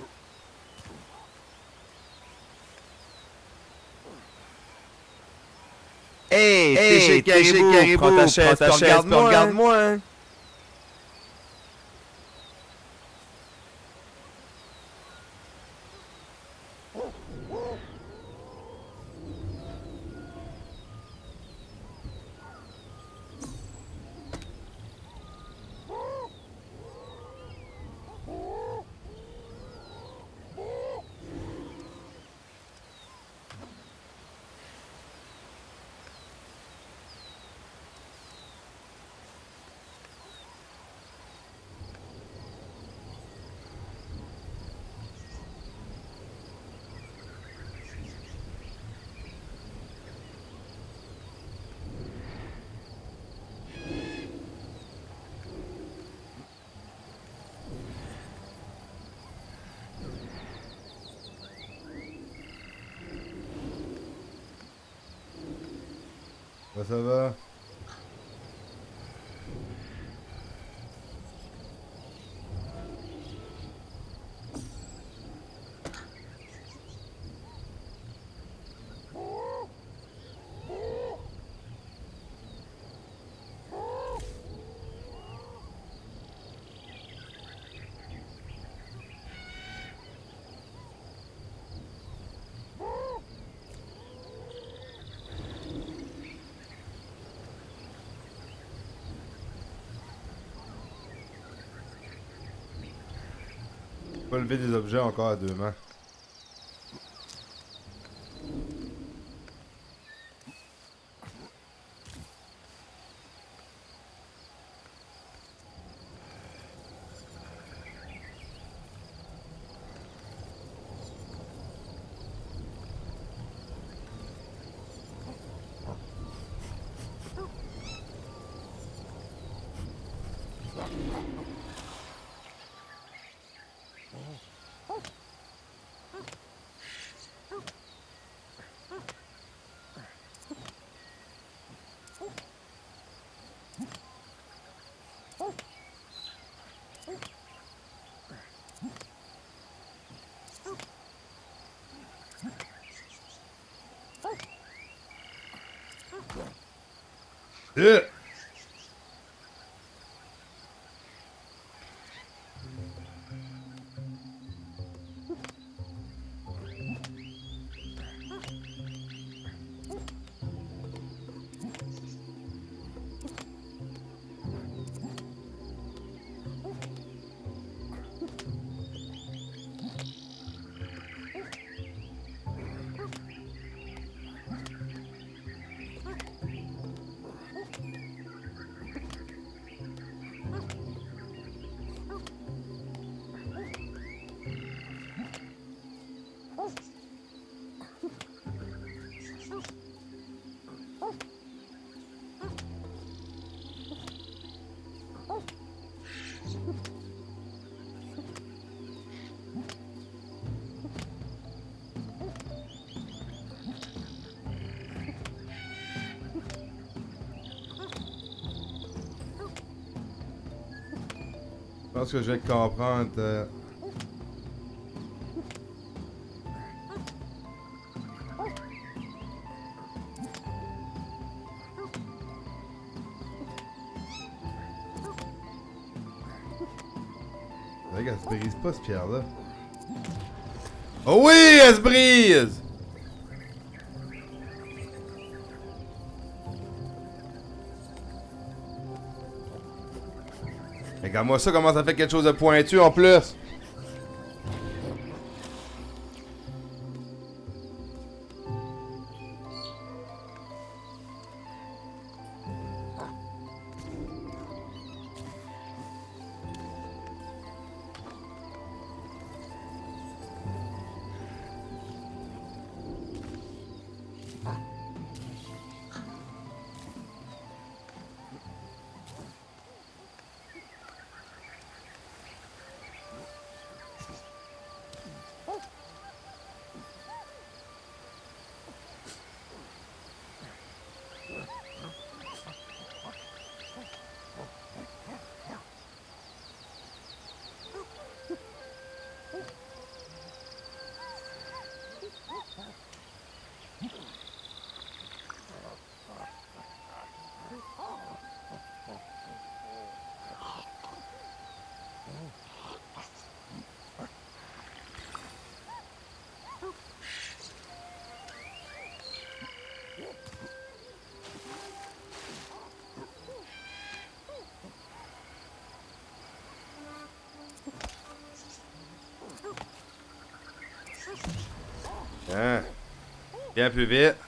Hey, t'es chez Caribou, prends ta chaise, regarde-moi. Ça va? pas lever des objets encore à 2 mains. Je pense que je vais comprendre. C'est vrai qu'elle se brise pas, cette pierre-là. Oh oui, elle se brise! Regarde-moi ça, comment ça fait quelque chose de pointu en plus! Hein? Bien plus vite.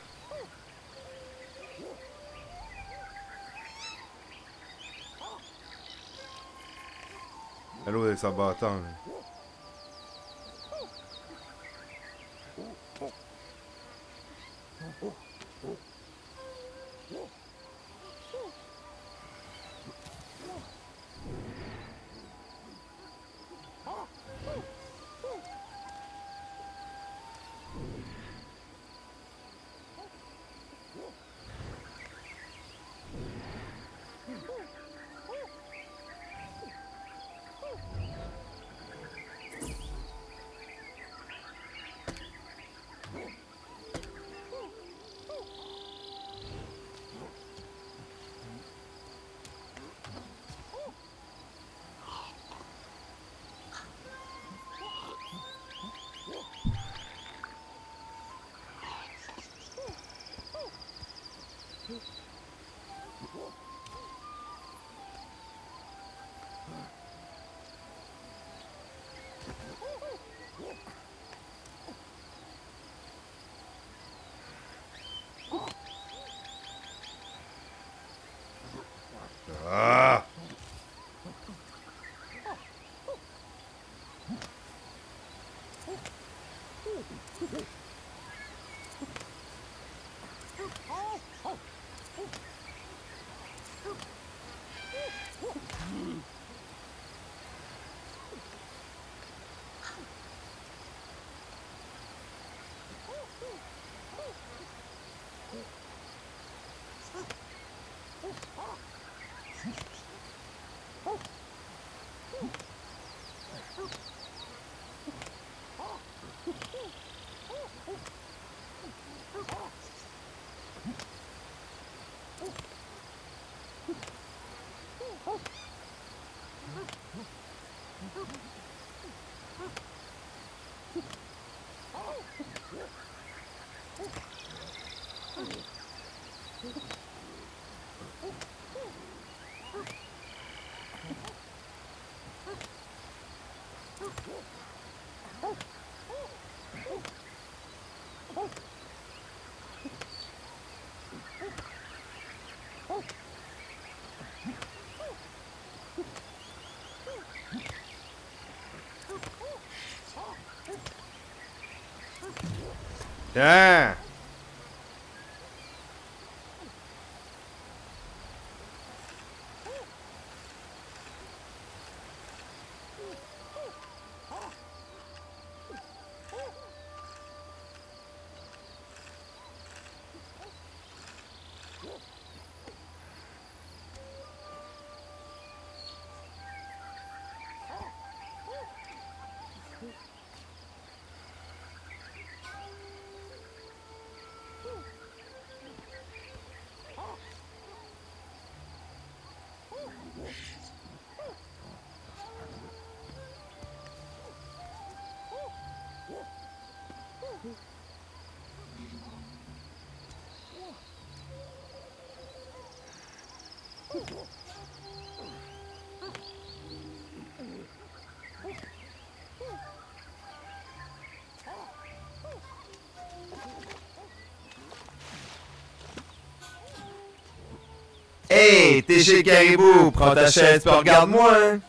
L'autre avec son bâton. Là. Ah! Tiens! Hey, t'es chez Caribou, prends ta chaise puis regarde-moi.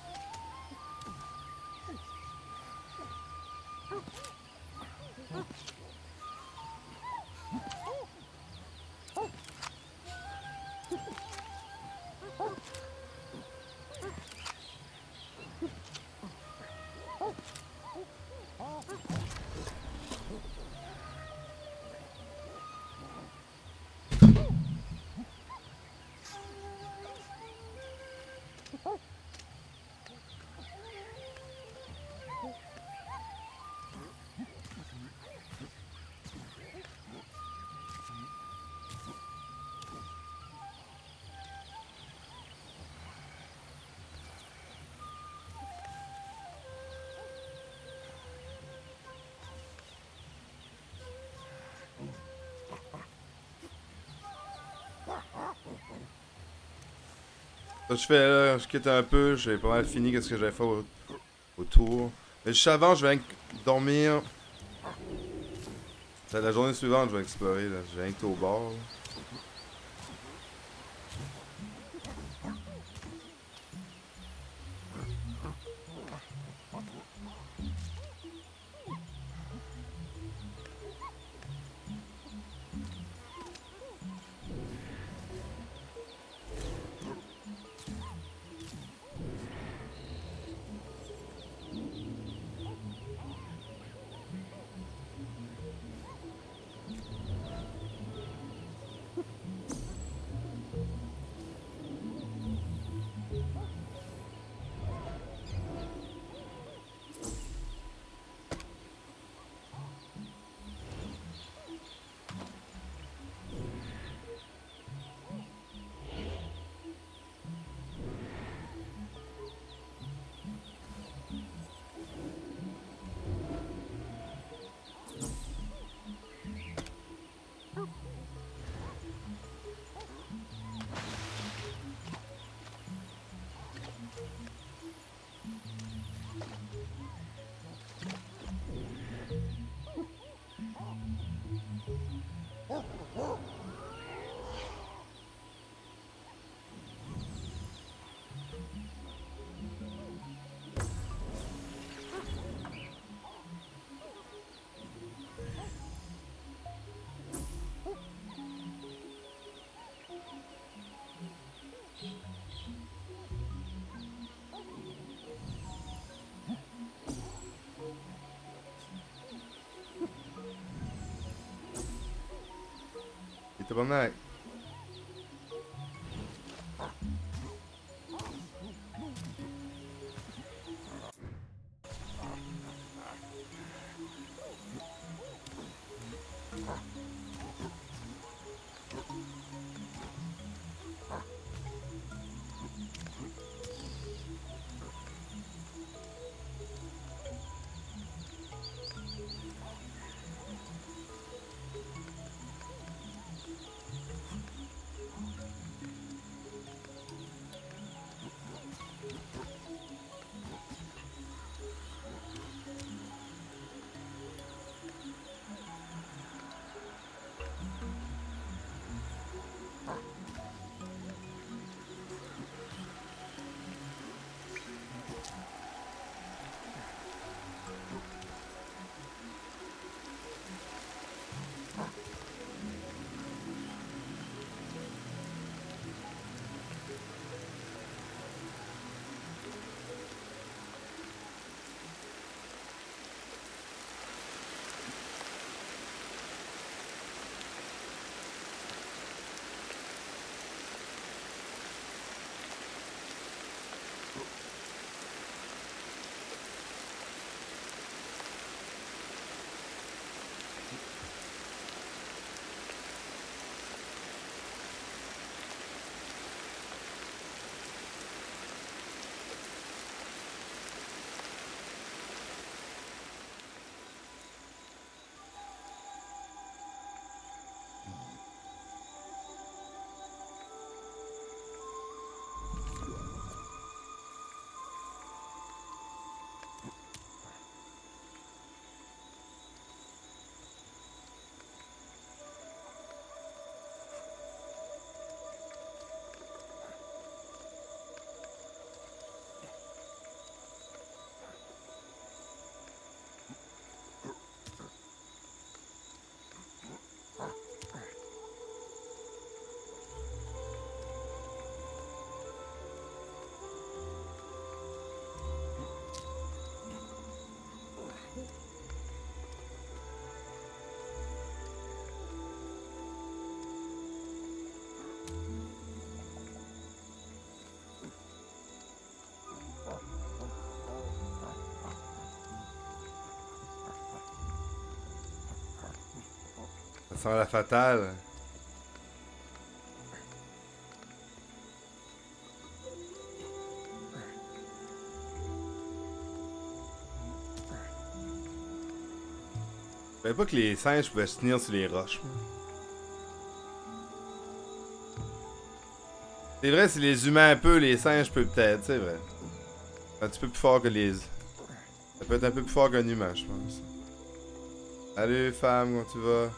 Ça, je fais là, je quitte un peu, j'ai pas mal fini qu'est-ce que j'avais fait autour. Mais juste avant, je vais dormir. C'est la journée suivante, je vais explorer là. Je viens que au bord. Là. tabarnak. Ça sent la fatale. Je savais pas que les singes pouvaient se tenir sur les roches. C'est vrai, si les humains un peu, les singes peuvent peut-être, c'est vrai. Un petit peu plus fort que les... Ça peut être un peu plus fort qu'un humain, je pense. Salut femme, comment tu vas?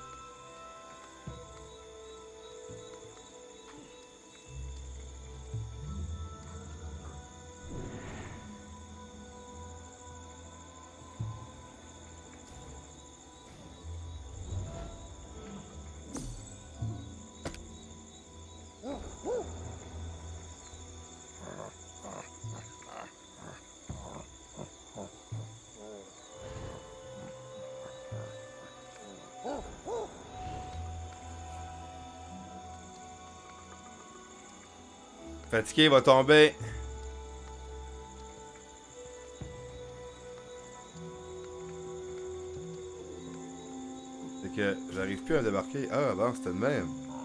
Fatigué, il va tomber. C'est que j'arrive plus à débarquer. Ah, bon, c'était de même.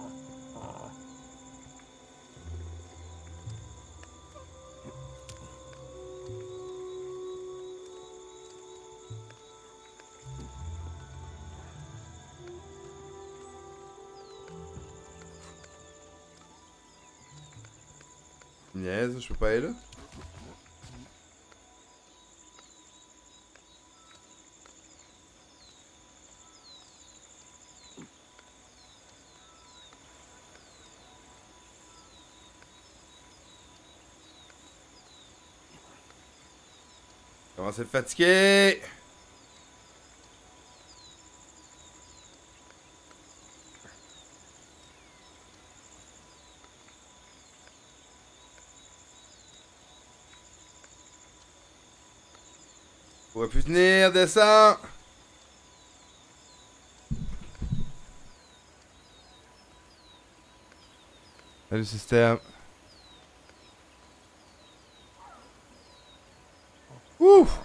Niaise, je peux pas aller là. Commence à être fatigué. On va plus tenir, descends. Salut système. Ouf!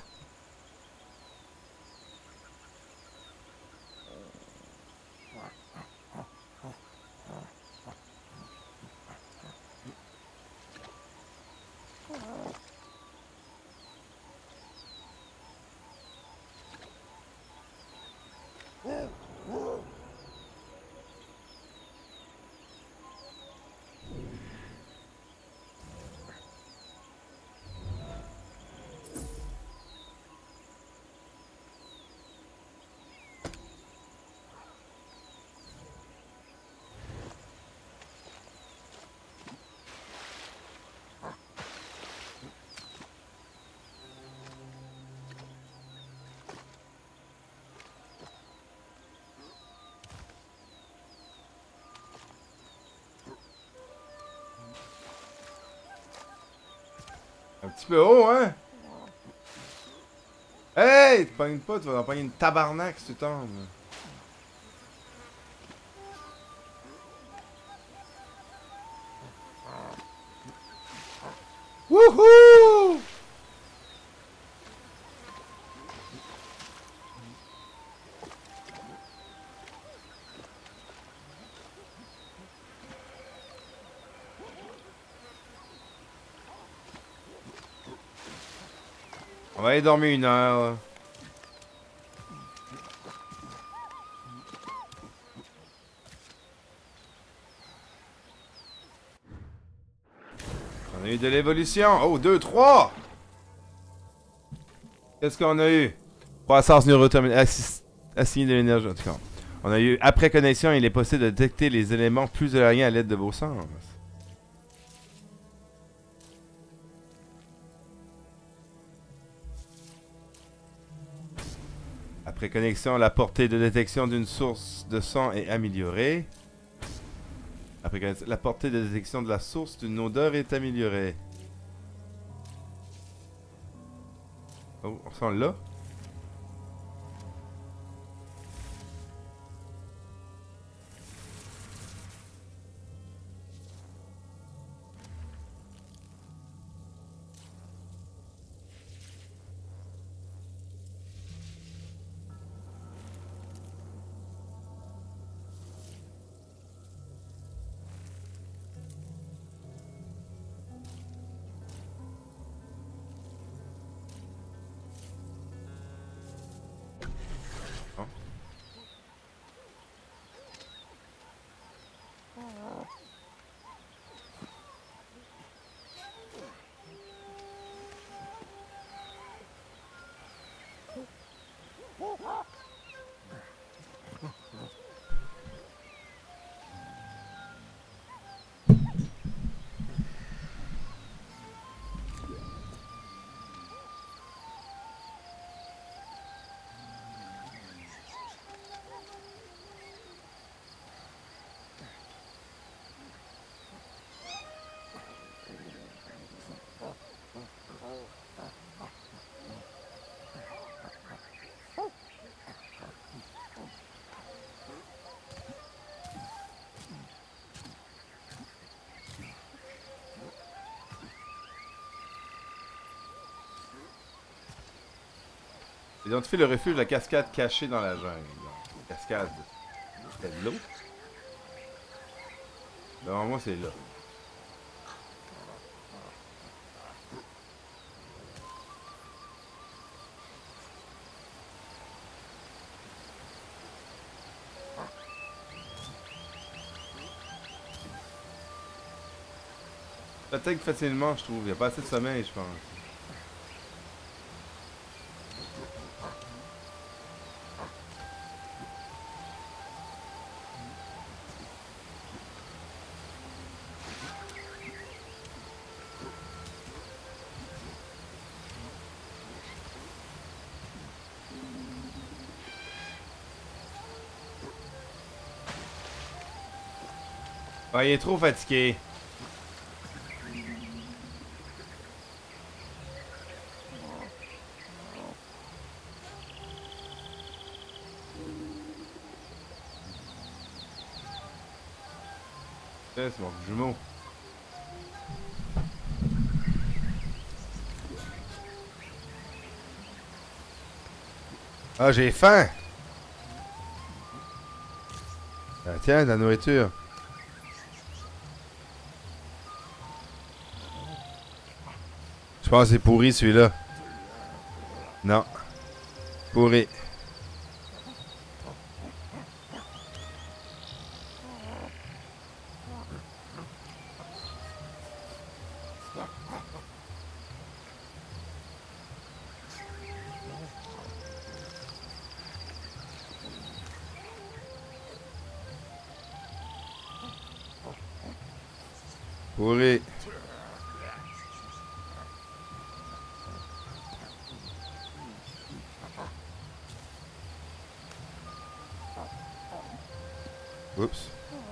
Un petit peu haut, hein? Hey! Tu pognes pas, tu vas en pogner une tabarnak si tu tombes. Wouhou! On va aller dormir 1 heure, là. On a eu de l'évolution. Oh, 2, 3! Qu'est-ce qu'on a eu? Croissance neuroterminale. Assigné de l'énergie, en tout cas. On a eu, après connexion, il est possible de détecter les éléments plus éloignés à l'aide de vos sens. Après connexion, la portée de détection d'une source de son est améliorée. Après connexion, la portée de détection de la source d'une odeur est améliorée. Oh, on sent là. Identifie le refuge de la cascade cachée dans la jungle. La cascade. C'est de l'eau? Devant moi, c'est là. Peut-être facilement, je trouve. Il n'y a pas assez de sommeil, je pense. Ouais, il est trop fatigué. C'est mon jumeau. Ah, j'ai faim! Ah, tiens, de la nourriture. Je pense que c'est pourri celui-là. Non. Pourri. Pourri. Oups.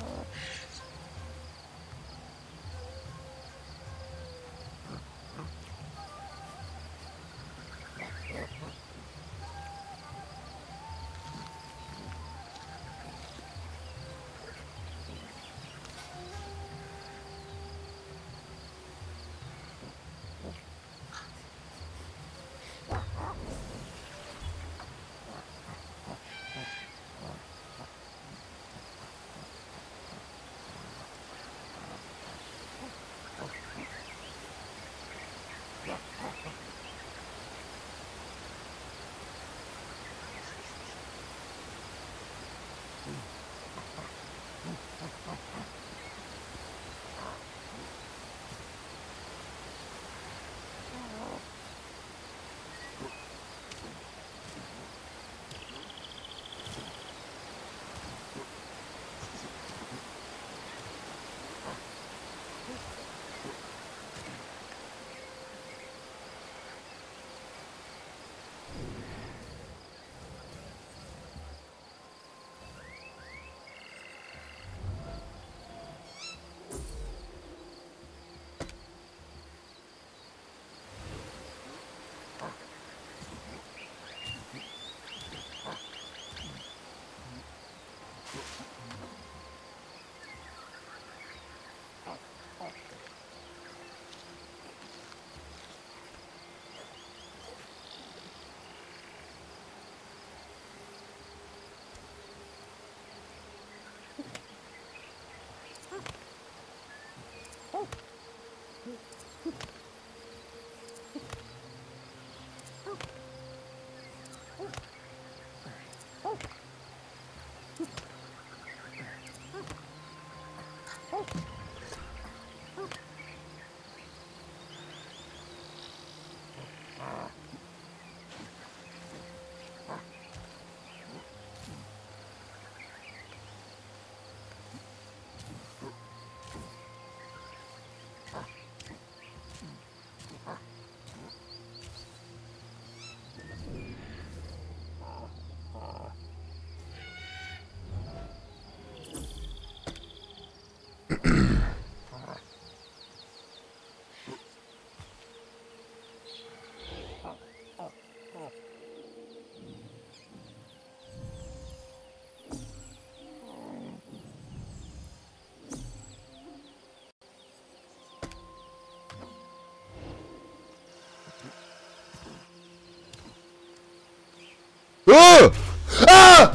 Oh! Ah!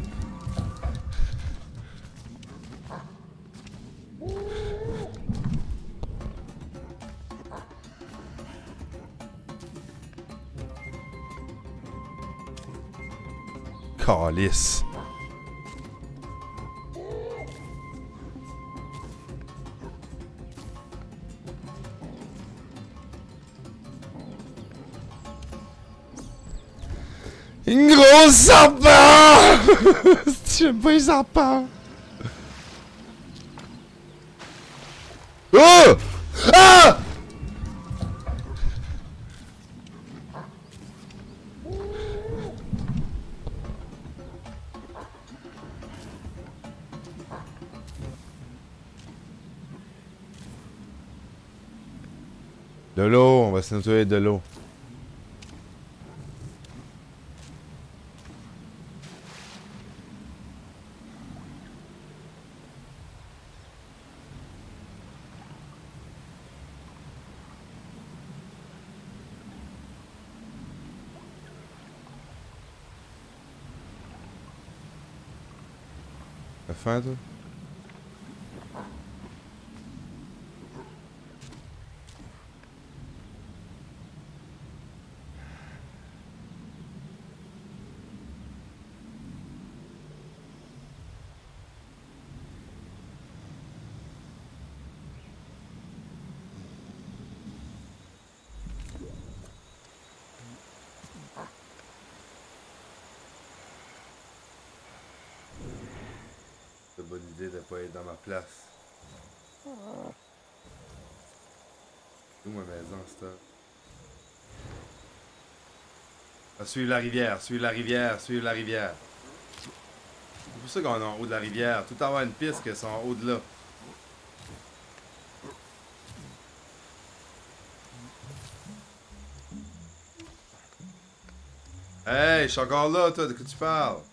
Calice. Une grosse serpent! J'aime pas les serpents. Oh! Ah! De l'eau, on va se nettoyer de l'eau. T'as faim, toi? C'est une bonne idée de pas être dans ma place. Où ma maison, c'est ça? Ah, suivre la rivière, suivre la rivière, suivre la rivière. C'est pour ça qu'on est en haut de la rivière. Tout avoir une piste qui sont en haut de là. Hey, je suis encore là, toi, de quoi tu parles?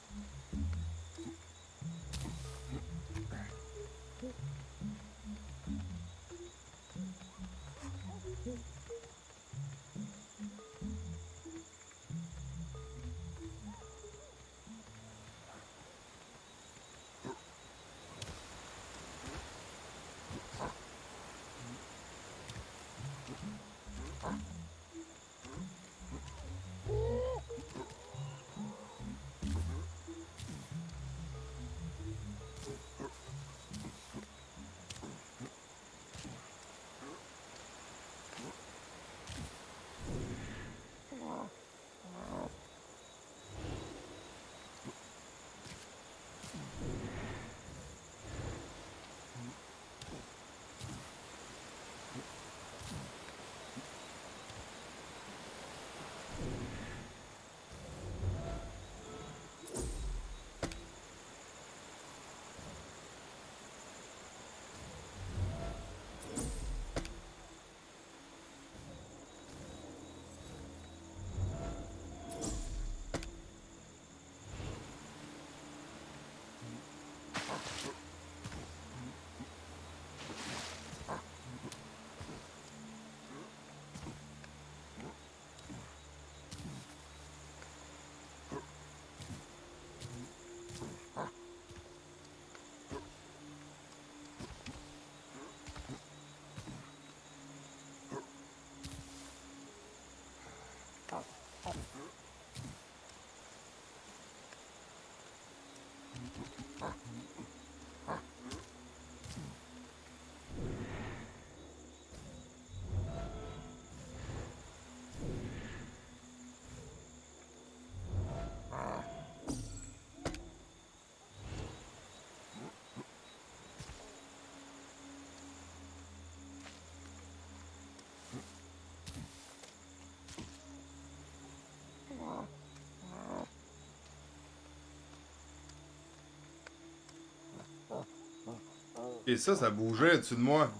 Et ça bougeait au-dessus de moi.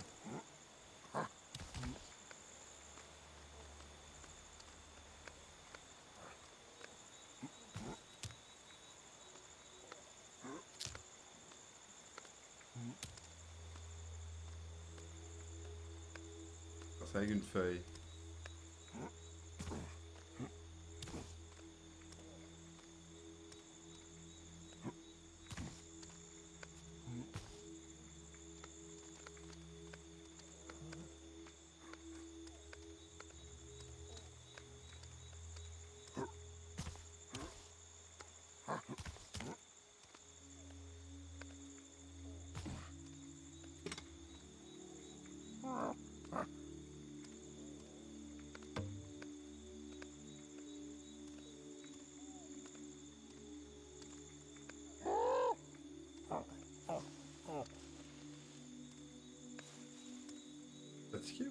C'est avec une feuille. Fatigué?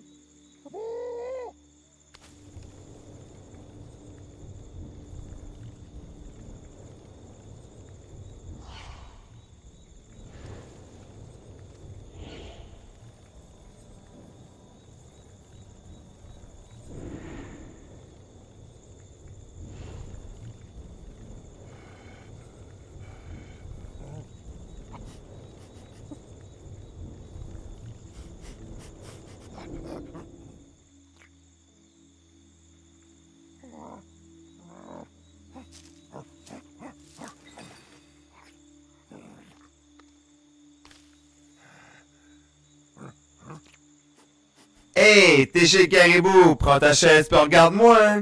Hey, t'es chez Caribou, prends ta chaise pis regarde-moi.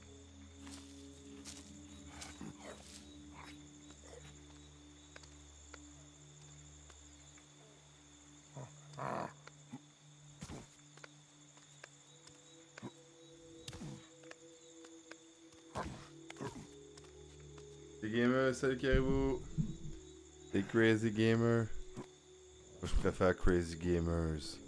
Les gamers, salut Caribou. Les crazy gamers. Moi je préfère crazy gamers.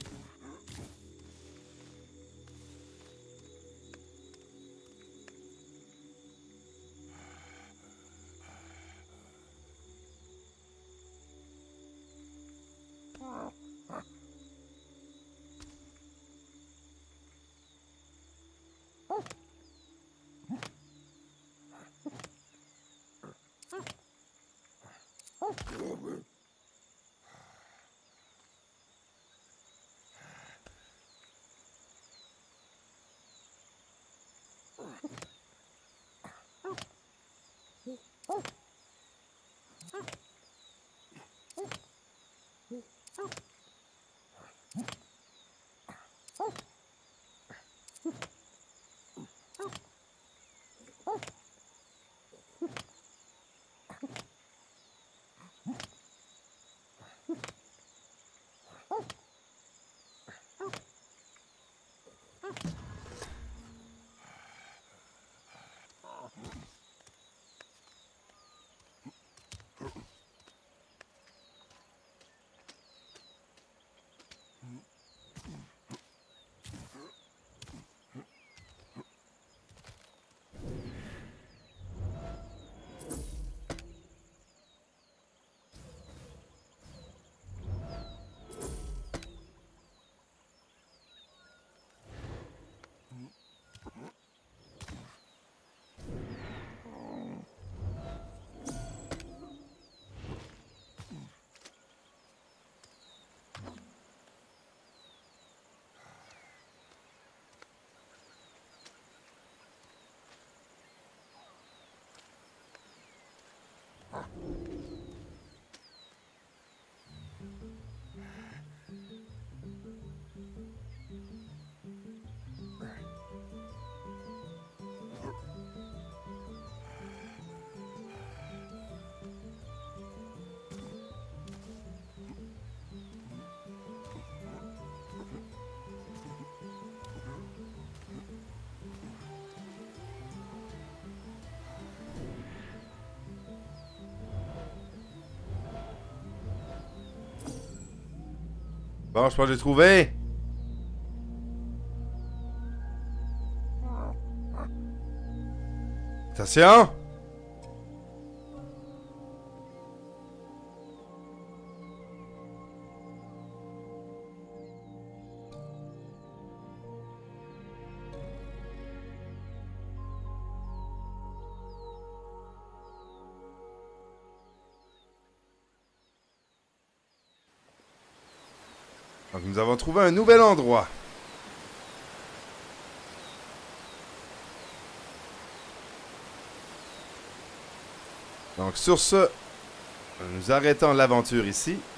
Bon, je pense que j'ai trouvé. Attention. Donc nous avons trouvé un nouvel endroit. Donc sur ce, nous arrêtons l'aventure ici.